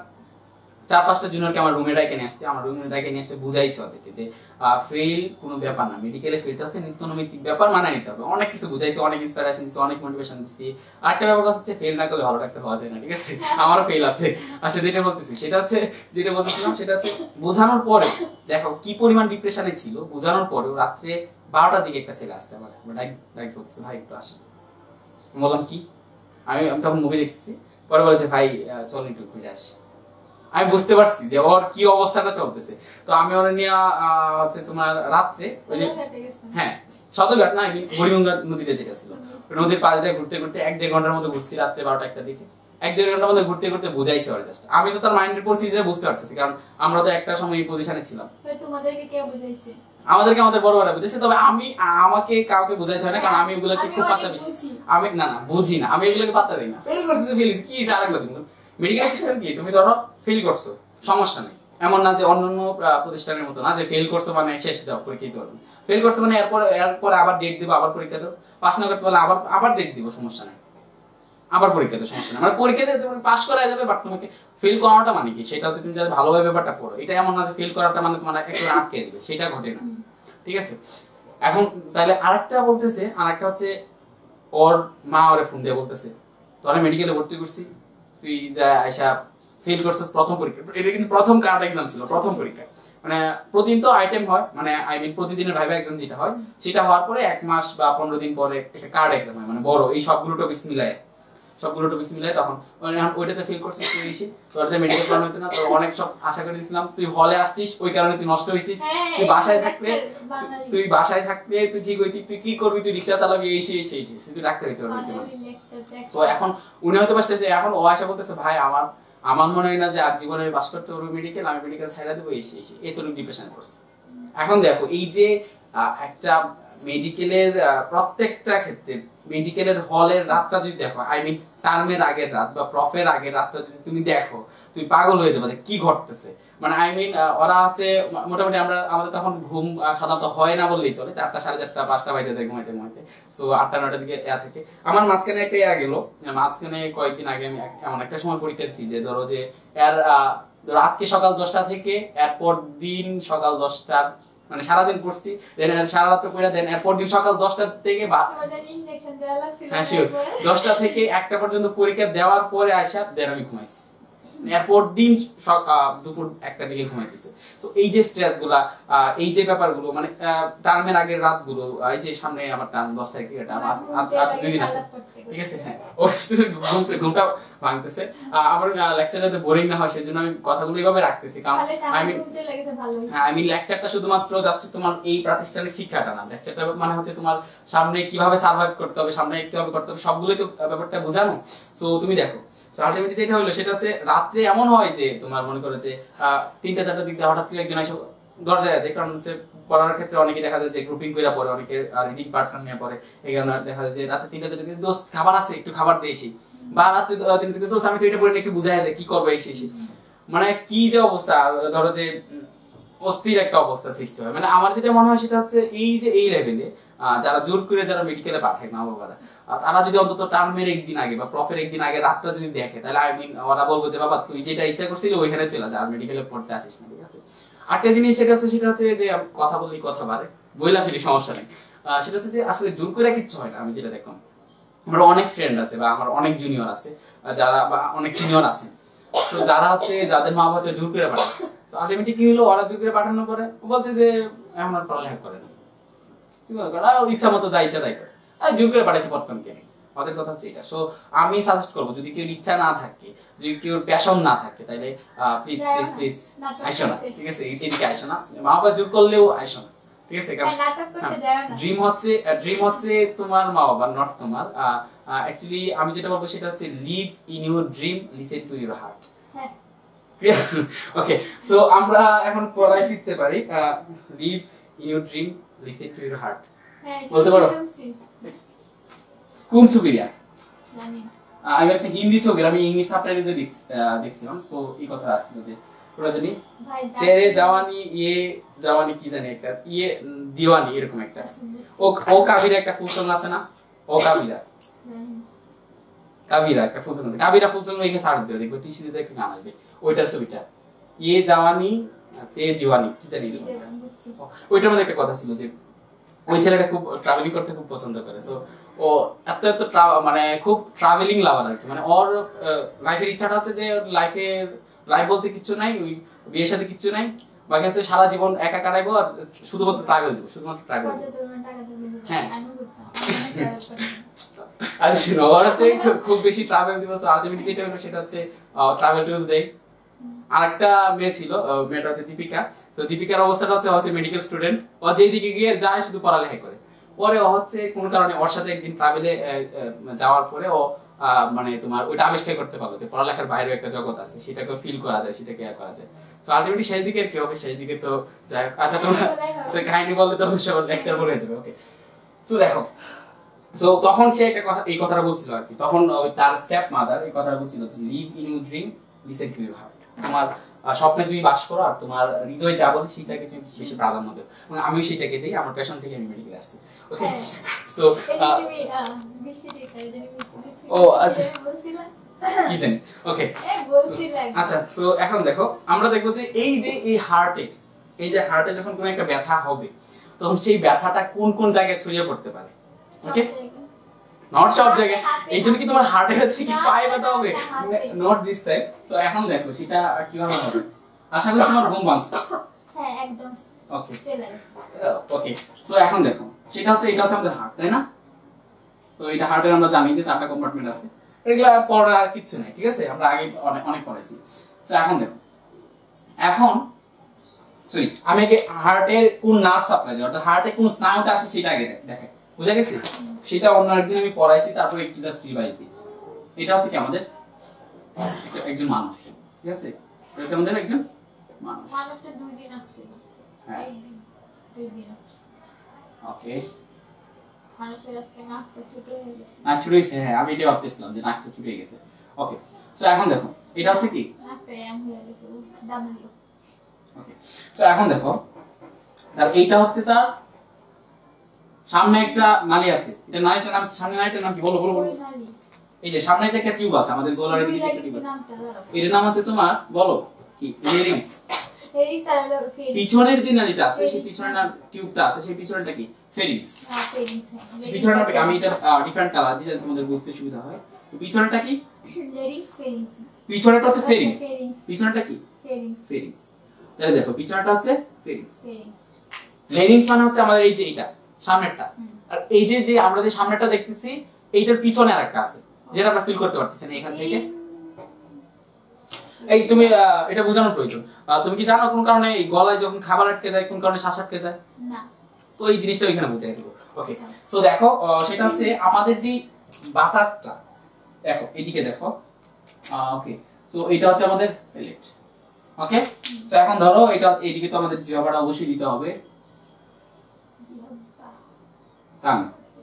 4-5টা জুনিয়রকে আমার রুমে ডাইকে নিয়ে আসছে, আমার রুমে ডাইকে নিয়ে এসে বুঝাইছে ওদেরকে যে ফেল কোনো ব্যাপার না, মেডিকেলে ফেলটা হচ্ছে নিত্যনৈমিত্তিক ব্যাপার, মানায় নিতে হবে। অনেক কিছু বুঝাইছে, অনেক ইন্সপিরেশন দিচ্ছে, অনেক মোটিভেশন দিচ্ছি। আরেকটা ব্যাপার হচ্ছে ফেল না করলে ভালো ডাক্তার হওয়া যায় না, ঠিক আছে। আমারও ফেল আছে। আচ্ছা, যেটা বলতেছি সেটা হচ্ছে, যেটা বলতেছিলাম সেটা হচ্ছে বোঝানোর পরে দেখো কি পরিমাণ ডিপ্রেশনে ছিল। বোঝানোর পরেও রাত্রে 12টার দিকে একটা ছেলে আসছে আমার, ডাইরেক্ট বলতেছে ভাই একটু আসেন। বললাম কি, আমি তখন মুভি দেখতেছি। পরে বলেছে ভাই চল একটু ঘুরে আসি। আমি বুঝতে পারছি যে ওর কি অবস্থাটা চলতেছে। তো আমি ওরা নিয়ে হচ্ছে তোমার রাত্রে ওই যে হ্যাঁ সদরঘাট না, আমি বুড়িগঙ্গা নদীতে যেটা ছিল, নদীর পাড়ে দিয়ে ঘুরতে ঘুরতে 1-1.5 ঘন্টার মতো ঘুরছি রাত্রে 12টা-1টা দিকে। 1-1.5 ঘন্টার মধ্যে ঘুরতে ঘুরতে বুঝাইছে ওর জাস্ট। আমি তো তার মাইন্ডের পরিস্থিতিটা বুঝতে পারতেছি, কারণ আমরা তো একটা সময় এই পজিশনে ছিলাম। তোমাদেরকে কে বুঝাইছে? আমাদেরকে আমাদের বড় বড়রা বুঝাইছে। তবে আমাকে কাউকে বুঝাইতে হয় না, কারণ আমি ওগুলোকে খুব পাত্তা বেশি, আমি না বুঝি না, আমি এগুলোকে পাত্তা দিই না। ফেল করছি তো ফেলিস কি আরেকবার দিন। মেডিকেল সিস্টেম কি, তুমি ধরো ফেল করছো সমস্যা নেই, এমন না যে অন্যান্য প্রতিষ্ঠানের মতো না যে ফেল করছো মানে শেষ দাও পরীক্ষা দিতে পারবে। ফেল করছো মানে এরপরে আবার ডেট দিব, আবার পরীক্ষা দাও। পাস না করতে পারলে আবার ডেট দিব, সমস্যা নাই, আবার পরীক্ষা দাও, সমস্যা নাই। মানে পরীক্ষা দিয়ে তুমি পাস করা যাবে, বাট তোমাকে ফেল করাটা মানে কি, সেটা হচ্ছে তুমি যাতে ভালোভাবে ব্যাপারটা পড়ো। এটা এমন না যে ফেল করাটা মানে তোমার একেবারে আটকে দিবে, সেটা ঘটে না, ঠিক আছে। এখন তাহলে আরেকটা বলতেছে, আরেকটা হচ্ছে ওর মা ওরে ফোন দিয়ে বলতেছে তোরা মেডিকেলে ভর্তি করছি, তুই যা আইসা ফেল করছিস প্রথম পরীক্ষা। এটা কিন্তু প্রথম কার্ড এক্সাম ছিল, প্রথম পরীক্ষা। মানে প্রতিদিন তো আইটেম হয়, মানে আই মিন প্রতিদিনের ভাইভা এক্সাম যেটা হয়, সেটা হওয়ার পরে 1 মাস বা 15 দিন পরে একটা কার্ড এক্সাম হয়, মানে বড়, এই সবগুলো টপিকস মিলায় তখন ওইটাতে ফেল করছিস তুই এসে, তোর মেডিকেল পড়ানো হতো না। তো অনেক সব আশা করে দিয়েছিলাম, তুই হলে আসছিস ওই কারণে তুই নষ্ট হয়েছিস। তুই বাসায় থাকলে তুই ঠিক হইতি, তুই কি করবি, তুই রিক্সা চালাবি, এসে তুই ডাক্তার হইতে পারবি। তো এখন উনি হয়তো পারছে, এখন ও আশা বলতেছে ভাই আমার মনে হয় না যে আর জীবনে পাস করতে পারবো মেডিকেল, আমি মেডিকেল ছাইড়া দেবো, এসে এতটুকু ডিপ্রেশনে পড়ছে। এখন দেখো এই যে একটা মেডিকেলের প্রত্যেকটা ক্ষেত্রে মেডিকেলের হলের রাতটা যদি দেখো, আই মিন টার্মের আগের রাত বা প্রফের আগের রাতটা যদি তুমি দেখো, তুমি পাগল হয়ে যাবে যে কি ঘটতেছে। মানে আই মিন ওরা হচ্ছে মোটামুটি আমাদের তখন ঘুম সাধারণত হয় না বললেই চলে, 4টা, 4:30, 5টা বাজে যায় ঘুমাইতে। 8টা 9টার দিকে থাকে। আমার মাঝখানে একটা গেল, মাঝখানে কয়েকদিন আগে আমি এমন একটা সময় পরীক্ষা দিচ্ছি যে ধরো যে ধরো আজকে সকাল 10টা থেকে এরপর দিন সকাল 10টার, মানে সারাদিন পড়ছি, দেন সারা রাত পড়া, দেন এরপর দিন সকাল 10টা থেকে 10টা থেকে 1টা পর্যন্ত পরীক্ষা দেওয়ার পরে আইসা দেন আমি ঘুমাইছি। এরপর দিন দুপুর 1টা দিকে ঘুমাইতেছে। তো এই যে স্ট্রেস গুলা, এই যে ব্যাপারগুলো, মানে টার্মের আগের রাতগুলো, এই যে সামনে আমার টার্ম 10 তারিখ, এটা আর 2 দিন আছে, ঠিক আছে। হ্যাঁ, ঘুমটা ভাঙতেছে। আমার লেকচার যাতে বোরিং না হয় সেজন্য আমি কথাগুলো এইভাবে রাখতেছি, কারণ আমি লেকচারটা শুধুমাত্র জাস্ট তোমার এই প্রাতিষ্ঠানিক শিক্ষাটা না, লেকচারটা মানে হচ্ছে তোমার সামনে কিভাবে সার্ভাইভ করতে হবে, সামনে কিভাবে করতে হবে, সবগুলোই তো ব্যাপারটা বোঝানো। সো তুমি দেখো আলটিমেটলি যেটা হলো সেটা হচ্ছে রাত্রে এমন হয় যে তোমার মনে করো যে 3টা-4টার দিক দিয়ে হঠাৎ করে একজন এসে দরজায় দেয়, কারণ হচ্ছে পড়ার ক্ষেত্রে অনেকে দেখা যায় যে গ্রুপিং করে পড়ে, অনেকে রিডিং পার্টনার নিয়ে পড়ে। এই কারণে দেখা যায় যে রাতে 3টা-4টার দিকে দোস্ত খাবার আছে একটু খাবার দিয়ে এসি, বা রাত্রে 3টার দিকে দোস্ত আমি তো এটা পড়ে একটু বুঝাই দেয় কি করবো এসে। মানে কি যে অবস্থা, ধরো যে অস্থির একটা অবস্থা সৃষ্টি হয়। মানে আমার যেটা মনে হয় সেটা হচ্ছে এই যে এই লেভেলে যারা জোর করে যারা মেডিকেলে পাঠায় মা বাবারা, তারা যদি অন্তত টার্মের একদিন আগে বা প্রফের একদিন আগে রাতটা যদি দেখে, তাহলে আই মিন ওরা বলবো যে বাবা তুই যেটা ইচ্ছা করছিলি ওইখানে চলে যা, আর মেডিকেলে পড়তে আসিস না, ঠিক আছে। আরেকটা জিনিস সেটা হচ্ছে যে কথা বললেই কথা বাড়ে, বইলা ফেলি, সমস্যা নেই। সেটা হচ্ছে যে আসলে জোর করে কিচ্ছু হয় না। আমি যেটা দেখলাম, আমার অনেক ফ্রেন্ড আছে বা আমার অনেক জুনিয়র আছে যারা, বা অনেক সিনিয়র আছে, তো যারা হচ্ছে যাদের মা বাবা হচ্ছে জোর করে পাঠাচ্ছে। তো আলটিমেটলি কি হলো, ওরা জোর করে পাঠানোর পরে বলছে যে এখন আর পড়ালেখা করে না, ইচ্ছা মতো যা ইচ্ছা তাই করে, আর জোর করে পাঠাইছে পড়তামকে। ওদের কথা হচ্ছে এটা। সো আমি সাজেস্ট করবো, যদি কেউ ইচ্ছা না থাকে, যদি কেউ প্যাশন না থাকে, তাহলে প্লিজ আইসো না, ঠিক আছে, এদিকে আইসো না। মা বাবা জোর করলেও আইসো না, ঠিক আছে? নাটক করতে যায় না। ড্রিম হচ্ছে তোমার মা বাবা, নট তোমার। অ্যাকচুয়ালি আমি যেটা বলবো সেটা হচ্ছে live in your dream, listen to your heart. হ্যাঁ ওকে, সো আমরা এখন পড়ায় ফিরতে পারি। Live in your dream, listen to your heart. হ্যাঁ বলতে পারো কোন ছবিটা? জানি আমি একটা হিন্দি ছবি, আমি ইংলিশ সাবটাইটেলে দেখছিলাম, সো এই কথা আসছিল যে ওরা জানি ভাই তেরে জওয়ানি ইয়ে জওয়ানি কি জানি একটা ইয়ে দিওয়ানি এরকম একটা। ও কাবিরা একটা ফুল সং আছে না? ও কাবিরা একটা ফুল সং আছে। কাবিরা ফুল সং লিখে সার্চ দিও, দেখবে টিসি দেখে গান আসবে ওইটার ছবিটা। ইয়ে জওয়ানি তে দিওয়ানি কি জানি, ওইটার মধ্যে একটা কথা ছিল যে ওই ছেলেটা খুব ট্রাভেলিং করতে খুব পছন্দ করে। সো ও এত মানে খুব ট্রাভেলিং লাভার আর কি। মানে ওর লাইফের ইচ্ছাটা হচ্ছে যে লাইফ বলতে কিচ্ছু নাই, ওই বিয়ের সাথে কিচ্ছু নাই, বাকি হচ্ছে সারা জীবন একা কাটাইবো আর শুধুমাত্র ট্রাভেল দেবো, শুধুমাত্র ট্রাভেল দেবো। হ্যাঁ আচ্ছা শুনো, ওর হচ্ছে খুব বেশি ট্রাভেল দিব। আলটিমেটলি যেটা হলো সেটা হচ্ছে ট্রাভেল টুভেল দেয়। আরেকটা মেয়ে ছিল, মেয়েটা হচ্ছে দীপিকা। তো দীপিকার অবস্থাটা হচ্ছে মেডিকেল স্টুডেন্ট। ও যেদিকে গিয়ে যায় শুধু পড়ালেখা করে। পরে ও হচ্ছে কোন কারণে ওর সাথে একদিন ট্রাভেলে যাওয়ার পরে ও মানে তোমার ওইটা আবিষ্কার করতে পারলো যে পড়ালেখার বাইরেও একটা জগৎ আছে, সেটাকে ফিল করা যায়, সেটাকে করা যায়। সো আলটিমেটলি শেষ দিকে কি হবে, শেষ দিকে তো যাই হোক। আচ্ছা তোমরা কাহিনী বললে তো লেকচার বলে যাবে। ওকে, তো দেখো, সো তখন সে একটা কথা, এই কথাটা বলছিল আর কি। তখন ওই তার স্টেপ মাদার এই কথাটা বলছিল যে live in your dream, listen to your heart. তোমার স্বপ্নে তুমি বাস করো আর তোমার হৃদয় যা বলে সেটাকে তুমি বেশি প্রাধান্য দাও। এবং আমি সেটাকে দিই, আমার প্যাশন থেকে আমি মেডিকেলে আসছি। ওকে, সো ও আচ্ছা কি জানি। ওকে আচ্ছা, সো এখন দেখো আমরা দেখবো যে এই হার্টে যখন কোনো একটা ব্যথা হবে তখন সেই ব্যথাটা কোন কোন জায়গায় ছড়িয়ে পড়তে পারে। ওকে, নট সব জায়গায়। এই জন্য কি তোমার হার্টে থেকে পায়ে ব্যথা হবে? Not this type. তো এখন দেখো সেটা কিভাবে হবে। আশা করি তোমার ঘুম ভাঙছে। হ্যাঁ একদম। ওকে ওকে, সো এখন দেখো সেটা হচ্ছে, এটা হচ্ছে আমাদের হার্ট, তাই না? তো এটা হার্টের আমরা জানি যে 4টা কম্পার্টমেন্ট আছে। এগুলা পড়ার আর কিছু নাই, ঠিক আছে? আমরা আগে অনেক পড়াইছি। তো এখন দেখো, এখন সুইট আমি আগে হার্টের কোন নার্ভ সাপ্লাই দেয়, অর্থাৎ হার্টে কোন স্নায়ুটা আছে সেটা আগে দেখে, বুঝা গেছে? সেটা অন্য একদিন আমি পড়াইছি, তারপর একটু জাস্ট রিভাইজ দিই। এটা হচ্ছে কি আমাদের একজন মানুষ, ঠিক আছে? এটা হচ্ছে আমাদের একজন মানুষ। মানুষটা 2 দিন আসছিল। হ্যাঁ 2 দিন। ওকে, মানুষের আজকে নাকটা ছোট হয়ে গেছে। নাক ছোট হয়েছে? হ্যাঁ আমি এটা ভাবতেছিলাম যে নাকটা ছোট হয়ে গেছে। ওকে, সো এখন দেখো এটা হচ্ছে কি নাকটা এম হয়ে গেছে, ডাবলিউ। ওকে, সো এখন দেখো তার এইটা হচ্ছে তার সামনে একটা নালী আছে। এটা নালীটার নাম, সামনে নালীটার নাম কি? বলো। এই যে সামনে যে একটা টিউব আছে আমাদের গলার দিকে যে একটা টিউব আছে, এর নাম হচ্ছে তোমার, বলো কি? লেরিংস। পিছনের যে নালীটা আছে সেই পিছনের টিউবটা আছে, সেই পিছনেরটা কি? ফেরিংস। পিছনের নামটা কি? আমি এটা ডিফারেন্ট কালার দিই যাতে তোমাদের বুঝতে সুবিধা হয়। পিছনেরটা কি? লেরিংস। পিছনেরটা হচ্ছে ফেরিংস। পিছনেরটা কি? ফেরিংস। তাহলে দেখো পিছনেরটা হচ্ছে ফেরিংস। লেরিংস মানে হচ্ছে আমাদের এই যে এটা সামনেরটা, আর এই যে আমরা যে সামনেরটা দেখতেছি এইটার পিছনে আরেকটা আছে যেটা আমরা ফিল করতে পারতেছি না এখান থেকে। এই তুমি এটা বোঝানোর প্রয়োজন। তুমি কি জানো কোন কারণে এই গলায় যখন খাবার আটকে যায় কোন কারণে শ্বাস আটকে যায়? না। তো এই জিনিসটা ওইখানে বুঝাই দেব। ওকে, সো দেখো সেটা হচ্ছে আমাদের যে বাতাসটা, দেখো এইদিকে দেখো। ওকে, সো এটা হচ্ছে আমাদের পেলেট। ওকে, তো এখন ধরো এটা এইদিকে তো আমাদের জিহ্বাটা অবশ্যই দিতে হবে, টাং।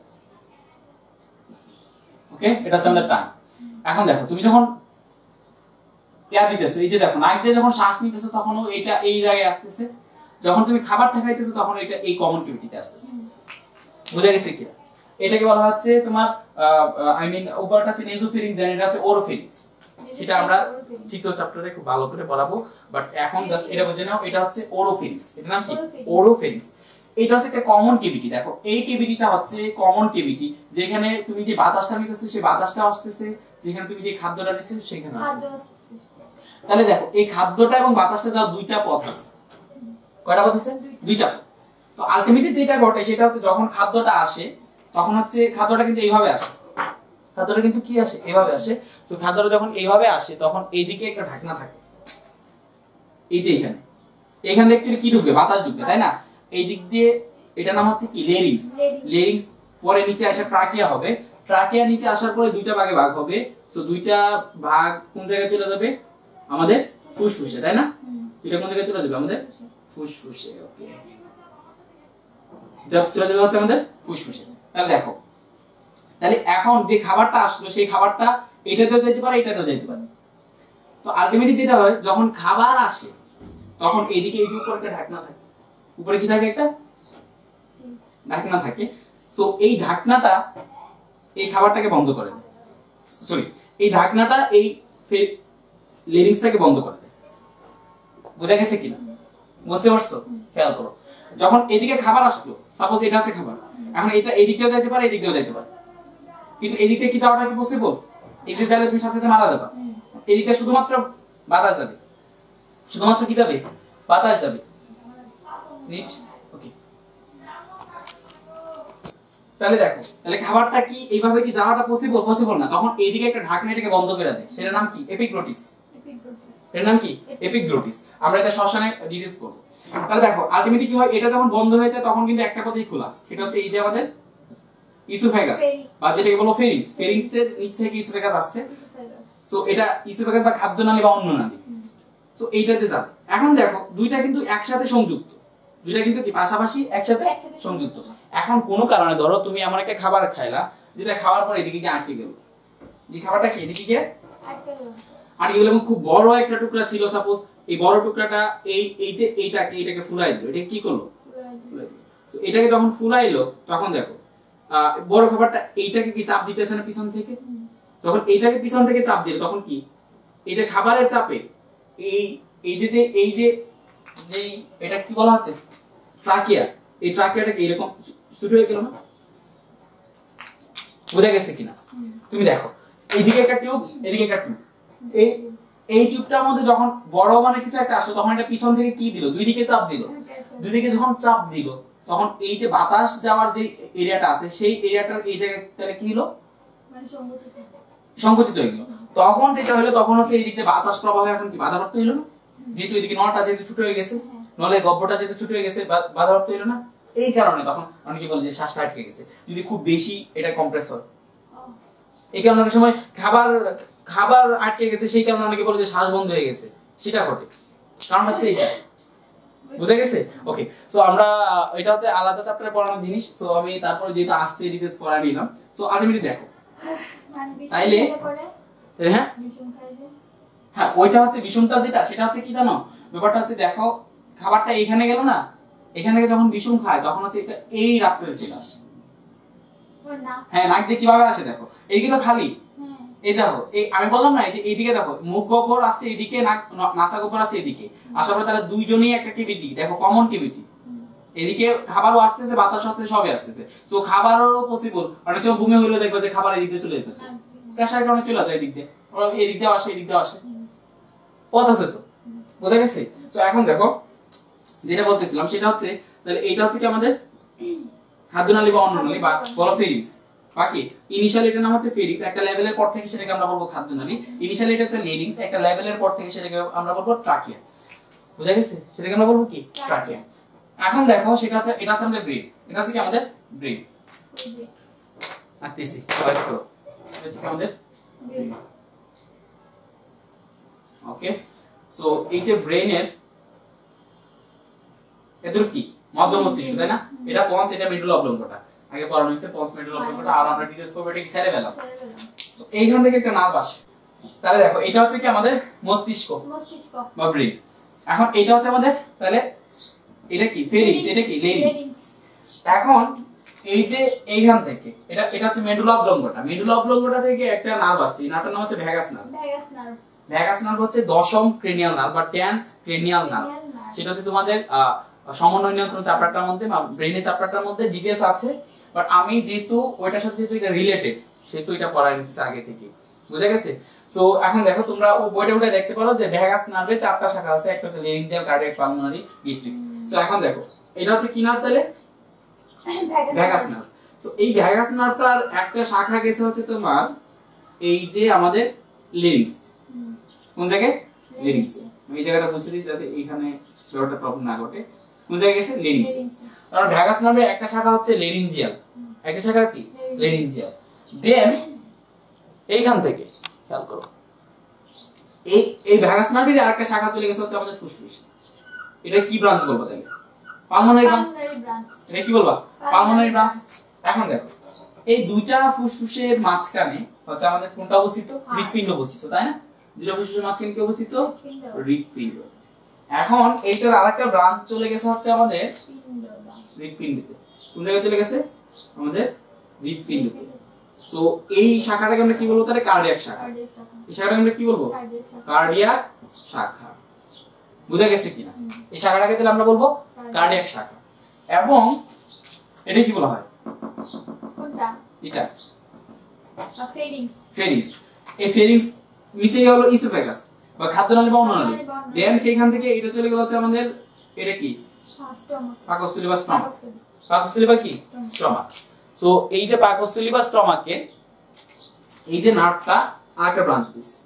ওকে, এটা হচ্ছে আমাদের টাং। এখন দেখো তুমি যখন দিতেছো, এই যে দেখো নাক দিয়ে যখন শ্বাস নিতেছো তখনও এটা এই জায়গায় আসতেছে, যখন তুমি খাবারটা খাইতেছো তখন এটা এই কমন কেভিটিতে আসতেছে। বুঝা গেছে কি? এটাকে বলা হচ্ছে তোমার আই মিন উপরটা হচ্ছে নেজোফেরিংস, দেন এটা হচ্ছে ওরোফেরিংস। সেটা আমরা তৃতীয় চ্যাপ্টারে খুব ভালো করে পড়াবো, বাট এখন জাস্ট এটা বুঝে নাও এটা হচ্ছে ওরোফেরিংস। এটা নাম কি? ওরোফেরিংস। এটা হচ্ছে একটা কমন কেভিটি। দেখো এই কেভিটিটা হচ্ছে কমন কেভিটি, যেখানে তুমি যে বাতাসটা নিতেছো সেই বাতাসটা আসতেছে, যেখানে তুমি যে খাদ্যটা নিতেছো সেখানে আসতেছে। তাহলে দেখো এই খাদ্যটা এবং বাতাসটা যাওয়ার 2টা পথ আছে। কয়টা পথ আছে? 2টা। তো আলটিমেটলি যেটা ঘটে সেটা হচ্ছে যখন খাদ্যটা আসে তখন হচ্ছে খাদ্যটা কিন্তু এইভাবে আসে। খাদ্যটা কিন্তু কি আসে? এইভাবে আসে। তো খাদ্যটা যখন এইভাবে আসে তখন এইদিকে একটা ঢাকনা থাকে, এই যে এখানে দিয়ে কি ঢুকবে? বাতাস ঢুকবে, তাই না? এই দিক দিয়ে এটা নাম হচ্ছে কি লেরিংস। লেরিংস পরে নিচে আসে ট্রাকিয়া হবে, ট্রাকিয়া নিচে আসার পরে দুইটা ভাগে ভাগ হবে। সো দুইটা ভাগ কোন জায়গায় চলে যাবে? আমাদের ফুসফুসে, তাই না? দুইটা কোন জায়গায় চলে যাবে? আমাদের ফুসফুসে। ওকে, চলে যাবে হচ্ছে আমাদের ফুসফুসে। তাহলে দেখো, তাহলে এখন যে খাবারটা আসলো সেই খাবারটা এটাতেও যেতে পারে, এটাতেও যেতে পারে। তো আলটিমেটলি যেটা হয়, যখন খাবার আসে তখন এদিকে এই যে উপরে একটা ঢাকনা থাকে, উপরে কি থাকে? একটা ঢাকনা থাকে। সো এই ঢাকনাটা এই খাবারটাকে বন্ধ করে দেয়, সরি এই ঢাকনাটা এই লেরিংসটাকে বন্ধ করে দেয়। বোঝা গেছে কিনা? বুঝতে পারছো? খেয়াল করো, যখন এদিকে খাবার আসলো, সাপোজ এটা হচ্ছে খাবার, এখন এটা এদিকেও যাইতে পারে, এদিকেও যাইতে পারে, কিন্তু এদিকে কি যাওয়াটা কি পসিবল? এদিকে গেলে তুমি সাথে সাথে মারা যাবে। এদিকে শুধুমাত্র বাতাস যাবে, শুধুমাত্র কি যাবে? বাতাস যাবে। ওকে, তাহলে দেখো, তাহলে খাবারটা কি এইভাবে কি যাওয়াটা পসিবল? পসিবল না। তখন এইদিকে একটা ঢাকনা এটাকে বন্ধ করে দেয়, সেটার নাম কি? এপিগ্লোটিস। এর নাম কি? এপিগ্লোটিস। আমরা এটা শ্বাসনে ডিটেইলস করব। তাহলে দেখো আলটিমেটলি কি হয়, এটা যখন বন্ধ হয়েছে তখন কিন্তু একটা কথাই খোলা, সেটা হচ্ছে এই যে আমাদের ইসোফেগাস, বা যেটাকে বলো ফেরিংস। ফেরিংসের নিচ থেকে ইসোফেগাস আসছে। সো এটা ইসোফেগাস বা খাদ্যনালী বা অন্ননালী। সো এইটাতে যাবে। এখন দেখো দুইটা কিন্তু একসাথে সংযুক্ত, দুইটা কিন্তু কি পাশাপাশি একসাথে সংযুক্ত। এখন কোন কারণে ধরো তুমি এমন একটা খাবার খাইলা, যেটা খাওয়ার পর এদিকে গিয়ে আটকে গেল, এই খাবারটা কি এদিকে গিয়ে আটকে গেল, এবং খুব বড় একটা টুকরা ছিল সাপোজ, এই বড় টুকরাটা এই যে এইটাকে ফুলাই দিল, এটা কি করলো? সো এটাকে যখন ফুলাইলো তখন দেখো বড় খাবারটা এইটাকে কি চাপ দিতেছে না পিছন থেকে? তখন এইটাকে পিছন থেকে চাপ দিল, তখন কি এই যে খাবারের চাপে এই যে এটা কি বলা হচ্ছে? ট্রাকিয়া। এই ট্রাকিয়াটাকে এরকম ছোট হয়ে গেল না? বোঝা গেছে কিনা? তুমি দেখো এইদিকে একটা টিউব, এদিকে একটা টিউব, এই টিউবটার মধ্যে যখন বড় মানে কিছু একটা আসলো, তখন এটা পিছন থেকে কি দিল? দুই দিকে চাপ দিল। দুই দিকে যখন চাপ দিল তখন এই যে বাতাস যাওয়ার যে এরিয়াটা আছে, সেই এরিয়াটার এই জায়গাটা কি হলো? মানে সংকুচিত হয়ে গেল। তখন যেটা হলো, তখন হচ্ছে এই দিকে বাতাস প্রবাহ এখন কি বাধাপ্রাপ্ত হলো না? যেহেতু এদিকে নলটা যেহেতু ছোট হয়ে গেছে, নলের গব্বরটা যেহেতু ছোট হয়ে গেছে, বাধাপ্রাপ্ত হলো না? এই কারণে তখন অনেকে বলে যে শ্বাসটা আটকে গেছে, যদি খুব বেশি এটা কম্প্রেস হয়। এই কারণে অনেক সময় খাবার আটকে গেছে, সেই কারণে অনেকে বলে যে শ্বাস বন্ধ হয়ে গেছে, সেটা ঘটে। কারণ হচ্ছে এইটা। বুঝা গেছে? ওকে, সো আমরা এটা হচ্ছে আলাদা চ্যাপ্টারে পড়ানোর জিনিস। সো আমি তারপরে যেহেতু আসছে ডিটেইলস পড়া নিলাম। সো আলটিমেটলি দেখো, তাইলে হ্যাঁ হ্যাঁ ওইটা হচ্ছে বিষমটা, যেটা সেটা হচ্ছে কি জানো? ব্যাপারটা হচ্ছে দেখো, খাবারটা এইখানে গেল না, এখান থেকে যখন বিষম খায় তখন হচ্ছে এটা এই রাস্তাতে চলে আসে। হ্যাঁ, নাক দিয়ে কিভাবে আসে দেখো, এইদিকে তো খালি, এই দেখো এই আমি বললাম না, এই যে এইদিকে দেখো মুখ গহ্বর আসছে এইদিকে, নাসা গহ্বর আসছে এইদিকে, আসার পরে তারা দুইজনই একটা কেভিটি, দেখো কমন কেভিটি, এদিকে খাবারও আসতেছে, বাতাস আসতেছে, সবই আসতেছে। সো খাবারেরও পসিবল, অনেক সময় বুমে হইলো দেখবো যে খাবার এদিকে চলে যেতেছে, প্রেসার কারণে চলে যায় এদিক দিয়ে, ওরা এদিক দিয়ে আসে, এদিক দিয়ে আসে, পথ আছে তো। বোঝা গেছে? তো এখন দেখো যেটা বলতেছিলাম সেটা হচ্ছে, তাহলে এইটা হচ্ছে কি আমাদের খাদ্যনালী বা অন্ননালী বা বলো ফেরিংস। বাকি ইনিশিয়ালি এটার নাম হচ্ছে ফেরিংস, একটা লেভেলের পর থেকে সেটাকে আমরা বলবো খাদ্যনালী। ইনিশিয়ালি এটা হচ্ছে লেরিংস, একটা লেভেলের পর থেকে সেটাকে আমরা বলবো ট্রাকিয়া। বুঝা গেছে? সেটাকে আমরা বলবো কি? ট্রাকিয়া। এখন দেখো সেটা হচ্ছে, এটা হচ্ছে আমাদের ব্রেন, এটা হচ্ছে কি আমাদের ব্রেন। আঁকতেছি হয়তো, এটা হচ্ছে কি আমাদের ব্রেন। ওকে, সো এই যে ব্রেনের এদের কি মধ্য মস্তিষ্ক, তাই না? এটা পন্স, এটা মিডল অবলঙ্গটা, আগে পড়ানো হয়েছে পন্স মিডল অবলঙ্গটা, আর আমরা ডিটেইলস করব এটা কি সেরেবেলাম। সো এইখান থেকে একটা নার্ভ আসে। তাহলে দেখো এটা হচ্ছে কি আমাদের মস্তিষ্ক বা ব্রেন। এখন এটা হচ্ছে আমাদের, তাহলে এটা কি ফেরিংস, এটা কি লেরিংস। এখন এই যে এইখান থেকে এটা হচ্ছে মেডুলা অবলঙ্গটা, মেডুলা অবলঙ্গটা থেকে একটা নার্ভ আসছে, এই নার্ভটার নাম হচ্ছে ভ্যাগাস নার্ভ। ভ্যাগাস নার্ভ হচ্ছে দশম ক্রেনিয়াল নার্ভ বা 10th ক্রেনিয়াল নার্ভ। সেটা হচ্ছে তোমাদের সমন্বয় নিয়ন্ত্রণ চ্যাপ্টারটার মধ্যে বা ব্রেনের চ্যাপ্টারটার মধ্যে ডিটেইলস আছে, বাট আমি যেহেতু ওইটার সাথে যেহেতু এটা রিলেটেড, সেহেতু এটা পড়াই নিচ্ছি আগে থেকে। বুঝা গেছে? সো এখন দেখো তোমরা ও বইটা দেখতে পারো যে ভ্যাগাস নার্ভের 4টা শাখা আছে, একটা হচ্ছে laryngeal, cardiac, pulmonary, gastric. So এখন দেখো এটা হচ্ছে কি নার্ভ? তাহলে ভ্যাগাস নার্ভ। সো এই ভ্যাগাস নার্ভটার একটা শাখা গেছে হচ্ছে তোমার এই যে আমাদের লেরিংস। কোন জায়গায়? লেরিংস। আমি এই জায়গাটা বুঝিয়ে দিই যাতে এইখানে ব্যাপারটা প্রবলেম না ঘটে। কোন জায়গায় গেছে? লেরিংস। কারণ ভ্যাগাস নার্ভের একটা শাখা হচ্ছে লেরিঞ্জিয়াল, একটা শাখা কি? লেরিঞ্জিয়াল। দেন এইখান থেকে খেয়াল করো, এই ভ্যাগাস নার্ভের আরেকটা শাখা চলে গেছে হচ্ছে আমাদের ফুসফুস। এটা কি ব্রাঞ্চ বলবো তাহলে? Pulmonary branch. এটা কি বলবা? Pulmonary branch. এখন দেখো এই দুইটা ফুসফুসের মাঝখানে হচ্ছে আমাদের কোনটা অবস্থিত? হৃৎপিণ্ড অবস্থিত, তাই না? দুইটা ফুসফুসের মাঝখানে কি অবস্থিত? হৃৎপিণ্ড। এখন এইটার আরেকটা ব্রাঞ্চ চলে গেছে হচ্ছে আমাদের হৃৎপিণ্ডতে। কোন জায়গায় চলে গেছে? আমাদের হৃৎপিণ্ডতে। সো এই শাখাটাকে আমরা কি বলবো তাহলে? কার্ডিয়াক শাখা। এই শাখাটাকে আমরা কি বলবো? কার্ডিয়াক শাখা। বুঝা গেছে কিনা? এই শাখাটাকে তাহলে আমরা বলবো কার্ডিয়াক শাখা। এবং এটা কি বলা হয়? কোনটা? এটা ফেরিংস। ফেরিংস। এই ফেরিংস মিশে হলো ইসোফেগাস বা খাদ্যনালী বা অন্ননালী। দেন সেইখান থেকে এটা চলে গেল হচ্ছে আমাদের, এটা কি? স্টমাক। পাকস্থলী বা স্টমাক। পাকস্থলী বা কি? স্টমাক। সো এই যে পাকস্থলী বা স্টমাকে এই যে নার্ভটা আরেকটা ব্রাঞ্চ দিছে,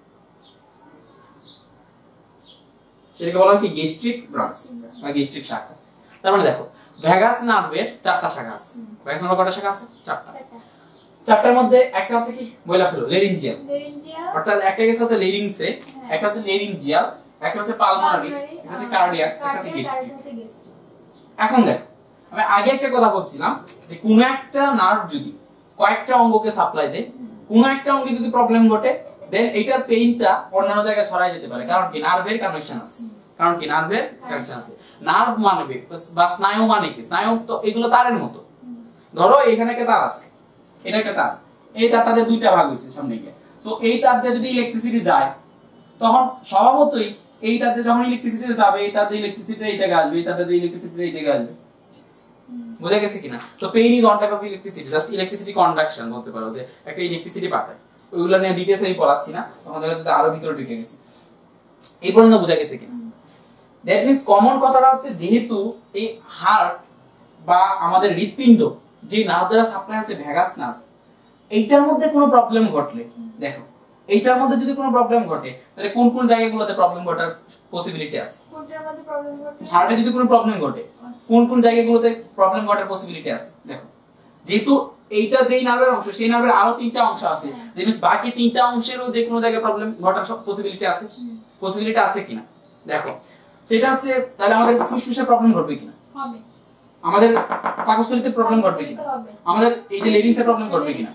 সেটাকে বলা হয় কি? গ্যাস্ট্রিক ব্রাঞ্চ বা গ্যাস্ট্রিক শাখা। তার মানে দেখো ভ্যাগাস নার্ভের চারটা শাখা আছে। ভ্যাগাস নার্ভের কয়টা শাখা আছে? চারটা। চারটার মধ্যে একটা হচ্ছে কি? বইলা ফেলো, লেরিঞ্জিয়াল। অর্থাৎ একটা গেছে হচ্ছে লেরিংসে, একটা হচ্ছে লেরিঞ্জিয়াল, একটা হচ্ছে পালমোনারি, একটা হচ্ছে কার্ডিয়াক, একটা হচ্ছে গ্যাস্ট্রিক। এখন দেখো আমি আগে একটা কথা বলছিলাম যে কোন একটা নার্ভ যদি কয়েকটা অঙ্গকে সাপ্লাই দেয়, কোন একটা অঙ্গে যদি প্রবলেম ঘটে, দেন এটার পেইনটা অন্যান্য জায়গায় ছড়াই যেতে পারে। কারণ কি? নার্ভের কানেকশন আছে। কারণ কি? নার্ভের কানেকশন আছে। নার্ভ মানে বা স্নায়ু মানে কি? স্নায়ু তো এগুলো তারের মতো। ধরো এখানে একটা তার আছে, এটা একটা তার, এই তারটাতে দুইটা ভাগ হইছে সামনে গিয়ে। সো এই তার দিয়ে যদি ইলেকট্রিসিটি যায়, তখন স্বভাবতই এই তার দিয়ে যখন ইলেকট্রিসিটি যাবে, এই তার দিয়ে ইলেকট্রিসিটি এই জায়গায় আসবে, এই তার দিয়ে ইলেকট্রিসিটি এই জায়গায় আসবে। বুঝা গেছে কিনা? So pain is one type of electricity, just electricity conduction বলতে পারো, যে একটা ইলেকট্রিসিটি পাঠায়। ওইগুলো নিয়ে ডিটেইলস আমি পড়াচ্ছি না, তখন দেখা যাচ্ছে আরো ভিতরে ঢুকে গেছে। এই পর্যন্ত বুঝা গেছে কিনা? দ্যাট মিন্স কমন কথাটা হচ্ছে, যেহেতু এই হার্ট বা আমাদের হৃৎপিণ্ড যে নার্ভ দ্বারা সাপ্লাই হচ্ছে ভ্যাগাস নার্ভ, এইটার মধ্যে কোনো প্রবলেম ঘটলে, দেখো এইটার মধ্যে যদি কোনো প্রবলেম ঘটে, তাহলে কোন কোন জায়গাগুলোতে প্রবলেম ঘটার পসিবিলিটি আছে? কোনটার মধ্যে প্রবলেম ঘটে? হার্টে যদি কোনো প্রবলেম ঘটে, কোন কোন জায়গাগুলোতে প্রবলেম ঘটার পসিবিলিটি আছে? দেখো যেহেতু এইটা যেই নার্ভের অংশ, সেই নার্ভের আরো তিনটা অংশ আছে, দ্যাট মিন্স বাকি তিনটা অংশেরও যে কোনো জায়গায় প্রবলেম ঘটার সব পসিবিলিটি আছে। পসিবিলিটি আছে কিনা দেখো, সেটা হচ্ছে তাহলে আমাদের ফুসফুসে প্রবলেম ঘটবে কিনা? হবে। আমাদের পাকস্থলীতে প্রবলেম ঘটবে কিনা? আমাদের এই যে লেরিংসে প্রবলেম ঘটবে কিনা?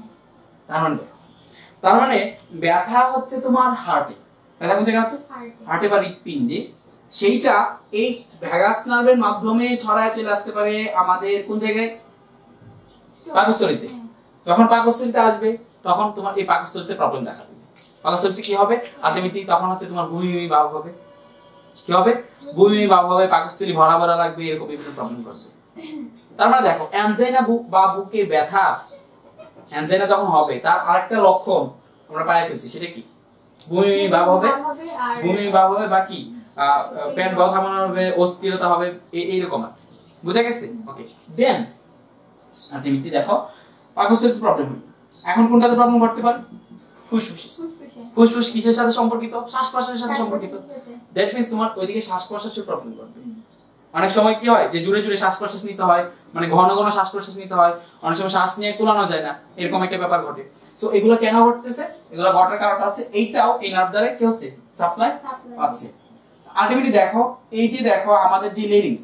তার মানে ব্যথা হচ্ছে তোমার হার্টে। ব্যথা কোন জায়গায় আছে? হার্টে বা হৃৎপিণ্ডে। সেইটা এই ভ্যাগাস নার্ভের মাধ্যমে ছড়ায় চলে আসতে পারে আমাদের কোন জায়গায়? পাকস্থলীতে। যখন পাকস্থলীতে আসবে, তখন তোমার এই পাকস্থলীতে প্রবলেম দেখা দেবে। পাকস্থলীতে কি হবে? আলটিমেটলি তখন হচ্ছে তোমার বমি বমি ভাব হবে। কি হবে? বমি বমি ভাব হবে, পাকস্থলী ভরা ভরা লাগবে, এরকম বিভিন্ন প্রবলেম করবে। তার মানে দেখো অ্যানজাইনা বা বুকে ব্যথা, অ্যানজাইনা যখন হবে তার আরেকটা লক্ষণ আমরা পাই ফেলছি, সেটা কি? বমি বমি ভাব হবে, বমি বমি ভাব হবে, বাকি পেট ব্যথা মনে হবে, অস্থিরতা হবে, এইরকম আর। বুঝা গেছে? ওকে। দেন আলটিমেটলি দেখো পাকস্থলীতে প্রবলেম হবে। এখন কোনটাতে প্রবলেম ঘটতে পারে? ফুসফুস। ফুসফুস কিসের সাথে সম্পর্কিত? শ্বাস-প্রশ্বাসের সাথে সম্পর্কিত। দ্যাট মিন্স তোমার ওইদিকে শ্বাস-প্রশ্বাসের প্রবলেম ঘটবে। অনেক সময় কি হয় যে জোরে জোরে শ্বাস-প্রশ্বাস নিতে হয়, মানে ঘন ঘন শ্বাস-প্রশ্বাস নিতে হয়, অনেক সময় শ্বাস নিয়ে কুলানো যায় না, এরকম একটা ব্যাপার ঘটে। সো এগুলো কেন ঘটতেছে? এগুলো ঘটার কারণটা হচ্ছে এইটাও এই নার্ভ দ্বারা কি হচ্ছে? সাপ্লাই পাচ্ছে। আলটিমেটলি দেখো এই যে দেখো আমাদের যে লেরিংস,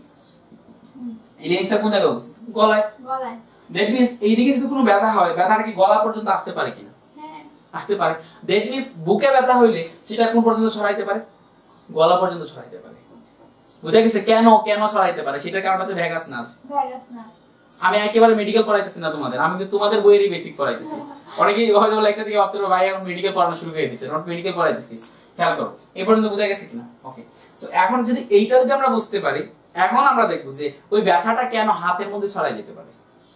এই লেরিংসটা কোন জায়গায় অবস্থিত? গলায়। গলায়। দ্যাট মিন্স এইদিকে যদি কোনো ব্যথা হয়, ব্যথাটা কি গলা পর্যন্ত আসতে পারে কিনা? হ্যাঁ, আসতে পারে। দ্যাট মিন্স বুকে ব্যথা হইলে সেটা কোন পর্যন্ত ছড়াইতে পারে? গলা পর্যন্ত ছড়াইতে পারে। বুঝা গেছে কেন কেন ছড়াইতে পারে? সেটার কারণ হচ্ছে ভ্যাগাস নার্ভ। Vagus nerve. আমি একেবারে মেডিকেল পড়াইতেছি না তোমাদের, আমি কিন্তু তোমাদের বইয়েরই বেসিক পড়াইতেছি। অনেকেই হয়তো লেকচার থেকে ভাবতে পারে ভাই এখন মেডিকেল পড়ানো শুরু করে দিয়েছে, নট মেডিকেল পড়াইতেছি। খেয়াল করো এই পর্যন্ত বুঝা গেছে কিনা? ওকে। সো এখন যদি এইটা যদি আমরা বুঝতে পারি, এখন আমরা দেখব যে ওই ব্যথাটা কেন হাতের মধ্যে ছড়াই যেতে পারে।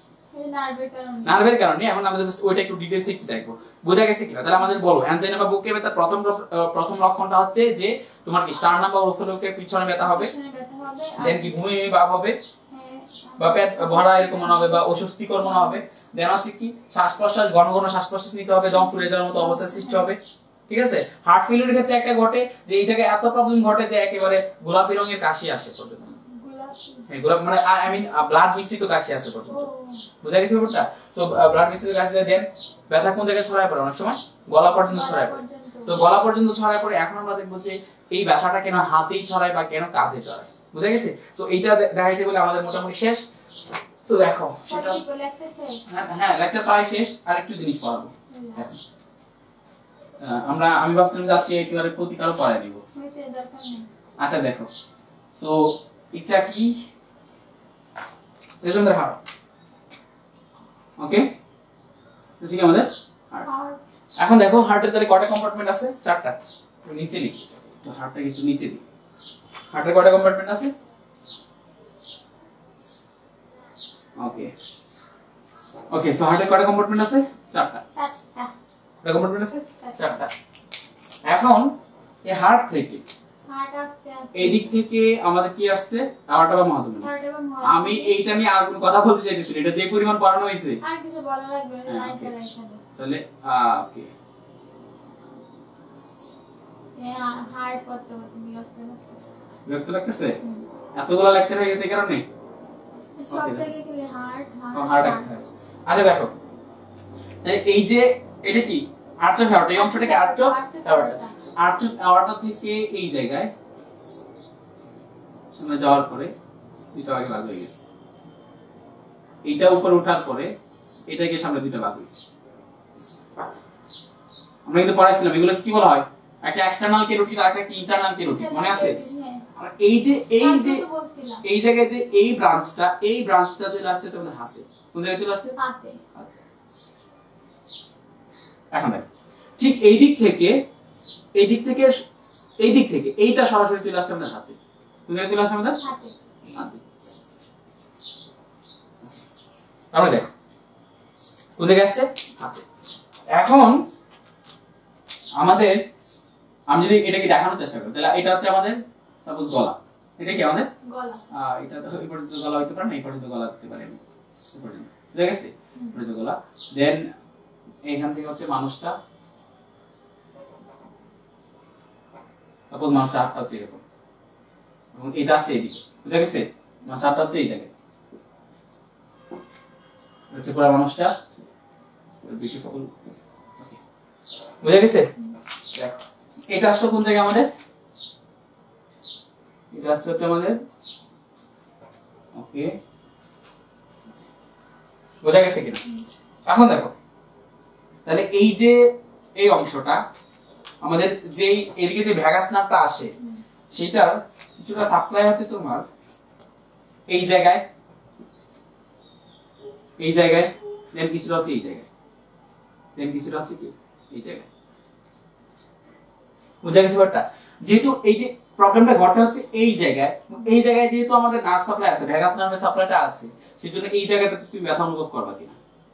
নার্ভের কারণে। এখন আমরা জাস্ট ওইটা একটু ডিটেইলস একটু দেখবো, বুঝা গেছে কিনা? তাহলে আমাদের বলো অ্যানজাইনা বা বুকে ব্যথার প্রথম লক্ষণটা হচ্ছে যে তোমার কি স্টার্নাম বা ওরোফেলেকের পিছনে ব্যথা হবে, দেন কি বমি বমি ভাব হবে, বা পেট ভরা এরকম মনে হবে, বা অস্বস্তিকর মনে হবে। দেন হচ্ছে কি শ্বাস-প্রশ্বাস, ঘন ঘন শ্বাস-প্রশ্বাস নিতে হবে, দম ফুলে যাওয়ার মতো অবস্থা সৃষ্টি হবে। ঠিক আছে? হার্ট ফেলিউরের ক্ষেত্রে একটা ঘটে যে এই জায়গায় এত প্রবলেম ঘটে যে একেবারে গোলাপি রঙের কাশি আসে পর্যন্ত। হ্যাঁ গোলাপ মানে আই মিন ব্লাড মিশ্রিত কাশি আসে পর্যন্ত বুঝা গেছে ব্যাপারটা সো ব্লাড মিশ্রিত কাশি দেন ব্যথা কোন জায়গায় ছড়ায় পড়ে অনেক সময় গলা পর্যন্ত ছড়ায় পড়ে সো গলা পর্যন্ত ছড়ায় পড়ে এখন আমরা দেখব যে এই ব্যথাটা কেন হাতেই ছড়ায় বা কেন কাঁধে ছড়ায় বুঝা গেছে সো এইটা দেখাইতে বলে আমাদের মোটামুটি শেষ তো দেখো সেটা হ্যাঁ লেকচার প্রায় শেষ আর একটু জিনিস পড়াবো আমি ভাবছিলাম যে আজকে একেবারে প্রতিকারও পড়াই দিব আচ্ছা দেখো সো এটা কি রেজন্ডার হার্ট ওকে তো ঠিক আমাদের হার্ট এখন দেখো হার্টের তাহলে কয়টা কম্পার্টমেন্ট আছে চারটা তো নিচে লিখি তো হার্টটা একটু নিচে দিই হার্টের কয়টা কম্পার্টমেন্ট আছে ওকে ওকে সো হার্টের কয়টা কম্পার্টমেন্ট আছে চারটা কয়টা কম্পার্টমেন্ট আছে চারটা এখন এই হার্ট থেকে এই দিক থেকে আমাদের কি আসছে আওয়ার্টা বা মহাধমনী আমি এইটা নিয়ে আর কোনো কথা বলতে চাইতেছি এটা যে পরিমাণ পড়ানো হয়েছে আর কিছু বলা লাগবে না লাইক করে এখানে তাহলে ওকে হার্ট কত বিরক্ত লাগতেছে এতগুলো লেকচার হয়ে গেছে এই কারণে সব জায়গায় কি হার্ট হার্ট আচ্ছা দেখো এই যে এটা কি আর্চ অফ অ্যাওর্টা এই অংশটাকে arch of aorta arch of aorta থেকে এই জায়গায় সামনে যাওয়ার পরে দুটো আগে ভাগ হয়ে গেছে এইটা উপরে ওঠার পরে এটাকে সামনে দুটো ভাগ হয়েছে আমরা কিন্তু পড়াইছিলাম এগুলো কি বলা হয় একটা এক্সটারনাল ক্যারোটিড আর একটা ইন্টারনাল ক্যারোটিড মনে আছে আর এই যে এই জায়গায় যে এই ব্রাঞ্চটা চলে আসছে তোমাদের হাতে কোন জায়গায় চলে আসছে হাতে এখন দেখ ঠিক এই দিক থেকে এইটা সরাসরি চলে আসছে আমাদের হাতে কোন জায়গায় চলে আসছে আমাদের হাতে আমরা দেখ কোন জায়গায় আসছে হাতে এখন আমাদের আমি যদি এটাকে দেখানোর চেষ্টা করি তাহলে এটা হচ্ছে আমাদের সাপোজ গলা এটা কি আমাদের গলা এটা তো এই পর্যন্ত গলা হইতে পারে না এই পর্যন্ত গলা হতে পারে এই পর্যন্ত বুঝা গেছে পর্যন্ত গলা দেন এইখান থেকে হচ্ছে মানুষটা সাপোজ মানুষটা হাতটা হচ্ছে এরকম এবং এটা আসছে এইদিকে বুঝা গেছে মানুষটা হাতটা হচ্ছে এই জায়গায় হচ্ছে পুরো মানুষটা বিউটিফুল বুঝা গেছে দেখো এটা আসলে কোন জায়গায় আমাদের এটা হচ্ছে আমাদের ওকে বোঝা গেছে কিনা এখন দেখো তাহলে এই যে এই অংশটা আমাদের যেই এদিকে যে ভ্যাগাস নার্ভটা আসে সেটার কিছুটা সাপ্লাই হচ্ছে তোমার এই জায়গায় দেন কিছুটা হচ্ছে এই জায়গায় দেন কিছুটা হচ্ছে কি এই জায়গায় বুঝা গেছে ব্যাপারটা যেহেতু এই যে প্রবলেমটা ঘটে হচ্ছে এই জায়গায় যেহেতু আমাদের নার্ভ সাপ্লাই আছে ভ্যাগাস নার্ভের সাপ্লাইটা আছে সেজন্য এই জায়গাটাতে তুমি ব্যথা অনুভব করবা কিনা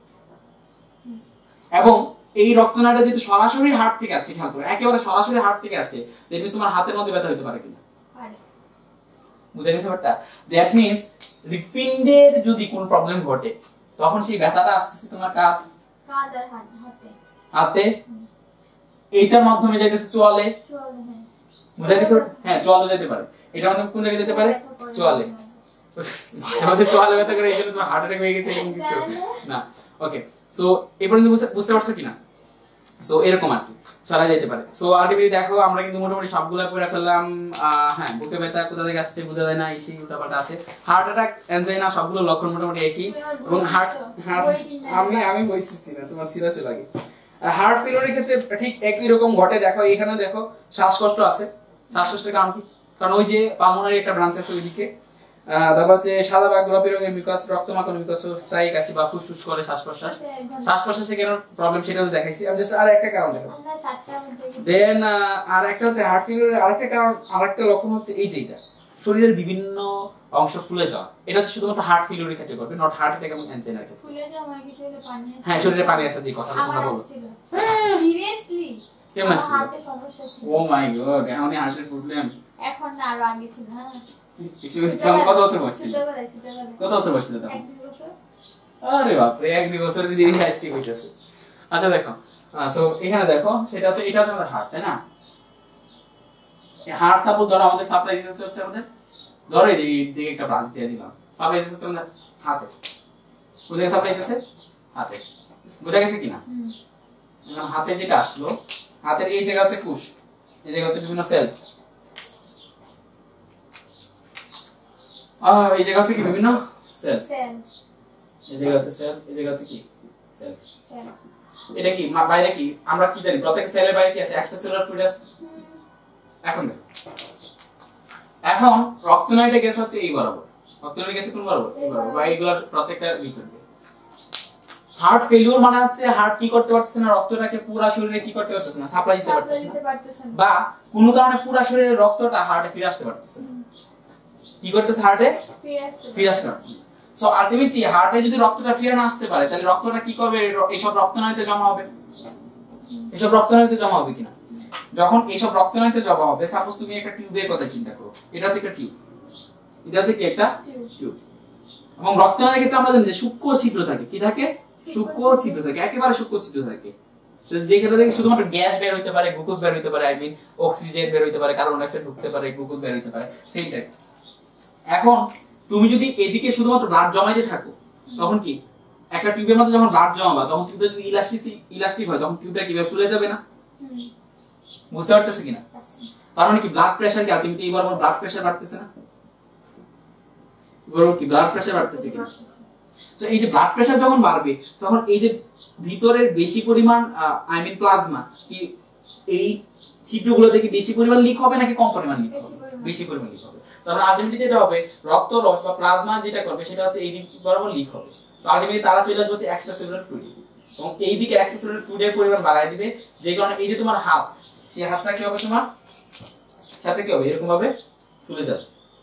এবং এই রক্তনালীটা যেহেতু সরাসরি হার্ট থেকে আসছে খেয়াল করো একেবারে সরাসরি হার্ট থেকে আসছে দেখবে তোমার হাতের মধ্যে ব্যথা হতে পারে কিনা বুঝা গেছে ব্যাপারটা দ্যাট মিন্স হৃৎপিণ্ডের যদি কোনো প্রবলেম ঘটে তখন সেই ব্যথাটা আসতেছে তোমার কাঁধ আর হাতে এইটার মাধ্যমে যাইতেছে চোয়ালে বুঝা গেছে হ্যাঁ চোয়ালে যেতে পারে এটার মাধ্যমে কোন জায়গায় যেতে পারে চোয়ালে মাঝে চোয়ালে ব্যথা করে এইজন্য তোমার হার্ট অ্যাটাক হয়ে গেছে এরকম কিছু না ওকে সো এই পর্যন্ত বুঝতে পারছো কিনা সো এরকম আর কি চলা যেতে পারে সো আলটিমেটলি দেখো আমরা কিন্তু মোটামুটি সবগুলা পড়ে ফেললাম হ্যাঁ বুকে ব্যথা কোথা থেকে আসছে বোঝা যায় না এই সেই উল্টাপাল্টা আছে হার্ট অ্যাটাক অ্যানজাইনা সবগুলো লক্ষণ মোটামুটি একই এবং হার্ট আমি বলছি না তোমার সিরিয়াসই লাগে হার্ট ফেলিওরের ক্ষেত্রে ঠিক একই রকম ঘটে দেখো এখানে দেখো শ্বাসকষ্ট আছে শ্বাসকষ্টের কারণ কি কারণ ওই যে পালমোনারি একটা ব্রাঞ্চ আছে ওইদিকে তারপর হচ্ছে সাদা বা গোলাপি রঙের মিউকাস রক্তমাখা মিউকাস স্থায়ী কাশি বা ফুসফুস করে শ্বাস-প্রশ্বাসে কেন প্রবলেম সেটা দেখাইছি আমি জাস্ট আর একটা কারণ দেখাবো দেন আর একটা হচ্ছে হার্ট ফেলিওরের আরেকটা কারণ আরেকটা লক্ষণ হচ্ছে এই যে এটা শরীরের বিভিন্ন অংশ ফুলে যাওয়া এটা হচ্ছে শুধুমাত্র হার্ট ফেলিওরের ক্ষেত্রে করবে নট হার্ট অ্যাটাক এবং অ্যানজাইনার ক্ষেত্রে ফুলে যাওয়া মানে কি শরীরে পানি আসে হ্যাঁ শরীরে পানি আসে যে কথা তোমরা বলো সিরিয়াসলি কেমন আছে হার্টে সমস্যা ছিল ও মাই গড এখন হার্টের প্রবলেম এখন না আরো আগে ছিল হ্যাঁ কত বছর বয়স কত বছর বয়স ছিল তখন 1-2 বছর আরে বাপ রে 1-2 বছর যে জিনিস আজকে হইতাছে আচ্ছা দেখো সো এখানে দেখো সেটা হচ্ছে এটা হচ্ছে আমাদের হার্ট তাই না এই হার্ট সাপোজ ধরো আমাদের সাপ্লাই দিতে হচ্ছে আমাদের ধরো এই দিকে একটা ব্রাঞ্চ দিয়ে দিলাম, সাপ্লাই দিতেছে তোমরা হাতে, বুঝে গেছে সাপ্লাই দিতেছে হাতে, বুঝা গেছে কিনা? এখন হাতে যেটা আসলো, হাতের এই জায়গা হচ্ছে কোষ, এই জায়গা হচ্ছে বিভিন্ন সেল, এই জায়গা হচ্ছে কি বিভিন্ন সেল, এই জায়গা হচ্ছে সেল, এই জায়গা হচ্ছে কি সেল। এটা কি বাইরে কি আমরা কি জানি প্রত্যেক সেলের বাইরে কি আছে? এক্সট্রাসেলুলার ফ্লুইড আছে। এখন দেখো, এখন রক্তনালীটা গেছে হচ্ছে এই বরাবর, রক্তনালী গেছে কোন বরাবর? এই বরাবর, বা এইগুলোর প্রত্যেকটা ভিতরে। হার্ট ফেলিওর মানে হচ্ছে হার্ট কি করতে পারতেছে না, রক্তটাকে পুরো শরীরে কি করতে পারতেছে না, সাপ্লাই দিতে পারতেছে না, বা কোনো কারণে পুরো শরীরের রক্তটা হার্টে ফিরে আসতে পারতেছে না। কি করতেছে? হার্টে ফিরে আসতে পারতেছে না। সো আলটিমেটলি হার্টে যদি রক্তটা ফিরে না আসতে পারে, তাহলে রক্তটা কি করবে? এইসব রক্তনালীতে জমা হবে, এইসব রক্তনালীতে জমা হবে কিনা? যখন এইসব রক্তনালীতে জমা হবে, সাপোজ তুমি একটা টিউবের কথা চিন্তা করো, এটা হচ্ছে একটা টিউব, এটা হচ্ছে কি একটা টিউব, এবং রক্তনালীর ক্ষেত্রে আমরা জানি যে সূক্ষ্ম ছিদ্র থাকে, কি থাকে? সূক্ষ্ম ছিদ্র থাকে, একেবারে সূক্ষ্ম ছিদ্র থাকে, যেখানে থেকে শুধুমাত্র গ্যাস বের হইতে পারে, গ্লুকোজ বের হইতে পারে, আই মিন অক্সিজেন বের হইতে পারে, কার্বন ডাই অক্সাইড ঢুকতে পারে, গ্লুকোজ বের হইতে পারে, সেইটাই। এখন তুমি যদি এদিকে শুধুমাত্র ব্লাড জমাইতে থাকো, তখন কি একটা টিউবের মধ্যে যখন ব্লাড জমাবা, তখন টিউবটা যদি ইলাস্টিক হয়, তখন টিউবটা কিভাবে ফুলে যাবে না? বুঝতে পারতেছো কিনা? তার মানে কি ব্লাড প্রেসার কি আলটিমেটলি এইবার আমার ব্লাড প্রেসার বাড়তেছে না? বলো কি ব্লাড প্রেসার বাড়তেছে কিনা? তো এই যে ব্লাড প্রেসার যখন বাড়বে, তখন এই যে ভিতরের বেশি পরিমাণ আই মিন প্লাজমা কি এই ছিদ্রগুলো থেকে বেশি পরিমাণ লিক হবে নাকি কম পরিমাণ লিক হবে? বেশি পরিমাণ লিক হবে। তাহলে আলটিমেটলি যেটা হবে, রক্ত রস বা প্লাজমা যেটা করবে সেটা হচ্ছে এই দিক বরাবর লিক হবে। তো আলটিমেটলি তারা চলে আসবে হচ্ছে এক্সট্রাসেলুলার ফ্লুইড, এবং এই দিকে এক্সট্রাসেলুলার ফ্লুইডের পরিমাণ বাড়ায় দিবে, যে কারণে এই যে তোমার হাত, সেই হাতটা কি হবে? তোমার সাথে কি হবে? এরকম ভাবে ফুলে যাবে,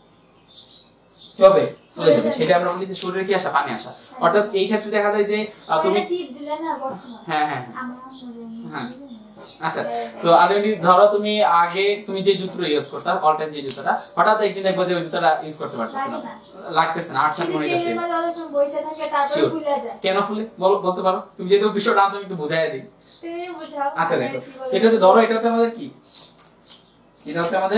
কি হবে? ফুলে যাবে। সেটা আমরা বলি যে শরীরে কি আসা? পানি আসা। অর্থাৎ এই ক্ষেত্রে দেখা যায় যে তুমি হ্যাঁ হ্যাঁ হ্যাঁ আচ্ছা, তো আলরেডি ধরো তুমি আগে তুমি যে জুতোটা ইউজ করতা, অল টাইম যে জুতোটা, হঠাৎ একদিন দেখবো যে ওই জুতোটা ইউজ করতে পারতেছ না, লাগতেছে না, আটটা মনে গেছে, কেন ফুলে বলতে পারো? তুমি যেহেতু বিষয়টা আমি একটু বুঝাইয়া দিই। আচ্ছা দেখো, এটা হচ্ছে ধরো, এটা হচ্ছে আমাদের কি, এটা হচ্ছে আমাদের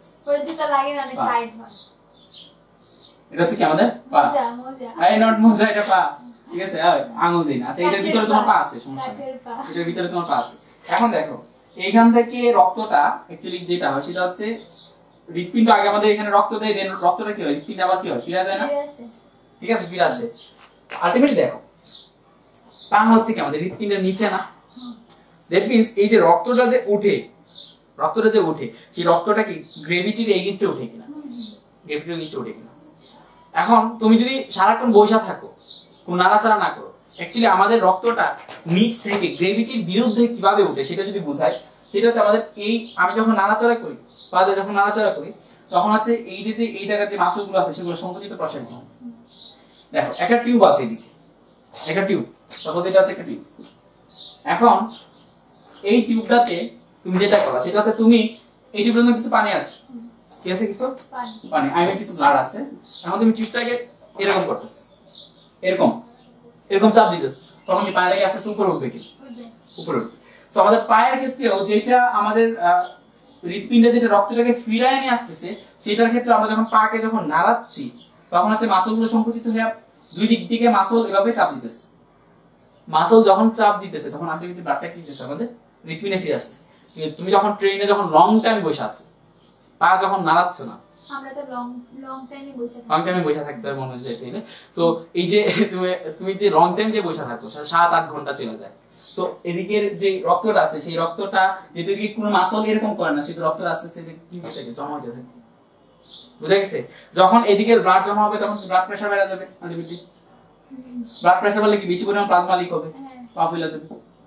এটা হচ্ছে কি আমাদের পা, এই নট মোজা, এটা পা, ঠিক আছে, আঙুল দিন। আচ্ছা, এটার ভিতরে তোমার পা আছে, সমস্যা নেই, এটার ভিতরে তোমার পা আছে। এখন দেখো, এইখান থেকে রক্তটা অ্যাকচুয়ালি যেটা হয় সেটা হচ্ছে হৃৎপিণ্ড, আগে আমাদের এখানে রক্ত দেয়, দেন রক্তটা কি হয়? হৃৎপিণ্ড আবার কি হয়? ফিরে যায় না, ঠিক আছে, ফিরে আসে। আলটিমেটলি দেখো, পা হচ্ছে কি আমাদের হৃৎপিণ্ডের নিচে না, দ্যাট মিন্স এই যে রক্তটা যে উঠে, রক্তটা যে উঠে, সেই রক্তটা কি গ্রেভিটির এগেইনস্টে উঠে কিনা? গ্রেভিটির এগেইনস্টে উঠে কিনা? এখন তুমি যদি সারাক্ষণ বসে থাকো, কোনো নাড়াচাড়া না করো, অ্যাকচুয়ালি আমাদের রক্তটা নিচ থেকে গ্রেভিটির বিরুদ্ধে কিভাবে উঠে সেটা যদি বোঝাই, সেটা হচ্ছে আমাদের এই, আমি যখন নাড়াচাড়া করি, পাদে যখন নাড়াচাড়া করি, তখন হচ্ছে এই যে এই জায়গার যে মাসলগুলো আছে সেগুলো সংকুচিত প্রসারিত হয়। দেখো, একটা টিউব আছে এদিকে, একটা টিউব, সাপোজ এটা হচ্ছে একটা টিউব। এখন এই টিউবটাতে তুমি যেটা করো সেটা হচ্ছে, তুমি এই টিউবের মধ্যে কিছু পানি আছে, কি আছে? কিছু পানি, আই মিন কিছু ব্লাড আছে। এখন তুমি টিউবটাকে এরকম করতেছো, এরকম এরকম চাপ দিতেছো, তখন কি পায়ের আস্তে আস্তে উপরে উঠবে কি? উপরে উঠবে। তো আমাদের পায়ের ক্ষেত্রেও যেটা আমাদের হৃৎপিণ্ডে যেটা রক্তটাকে ফিরায় নিয়ে আসতেছে, সেটার ক্ষেত্রে আমরা যখন পাকে যখন নাড়াচ্ছি, তখন হচ্ছে মাসলগুলো সংকুচিত হয়ে দুই দিক থেকে মাসল এভাবে চাপ দিতেছে। মাসল যখন চাপ দিতেছে, তখন আলটিমেটলি ব্লাডটা কি হচ্ছে? আমাদের হৃৎপিণ্ডে ফিরে আসতেছে। তুমি যখন ট্রেনে যখন লং টাইম বসে আছো, পা যখন নাড়াচ্ছ না, আমরা তো লং টাইমে বসে থাকতে মনে হচ্ছে ট্রেনে। সো এই যে তুমি যে লং টাইম যে বসে থাকো, 7-8 ঘন্টা চলে যায়। সো এদিকের যে রক্তটা আছে, সেই রক্তটা যেদিকে কোনো মাসল এরকম করে না, সেটা রক্তটা আস্তে আস্তে কি হতে থাকে? জমা হতে থাকে, বুঝা গেছে? যখন এদিকের ব্লাড জমা হবে, তখন ব্লাড প্রেসার বেড়ে যাবে, আলটিমেটলি ব্লাড প্রেসার বাড়লে কি বেশি পরিমাণ প্লাজমা লিক হবে, পা ফুলে যাবে,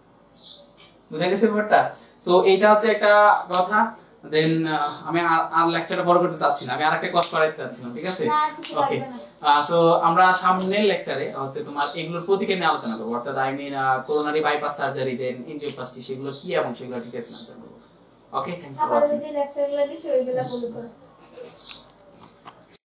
বুঝা গেছে ব্যাপারটা? সো এইটা হচ্ছে একটা কথা। দেন আমি আর লেকচারটা বড় করতে চাচ্ছি না, আমি আরেকটা কোর্স করাইতে চাচ্ছিলাম, ঠিক আছে? ওকে, সো আমরা সামনের লেকচারে হচ্ছে তোমার এগুলোর প্রতিকার নিয়ে আলোচনা করব, অর্থাৎ I mean coronary bypass surgery, then angioplasty, সেগুলো কি এবং সেগুলো ডিটেইলস আলোচনা করব। Okay, thanks for watching. যে লেকচারগুলো দিছি ওইগুলো ফলো করো।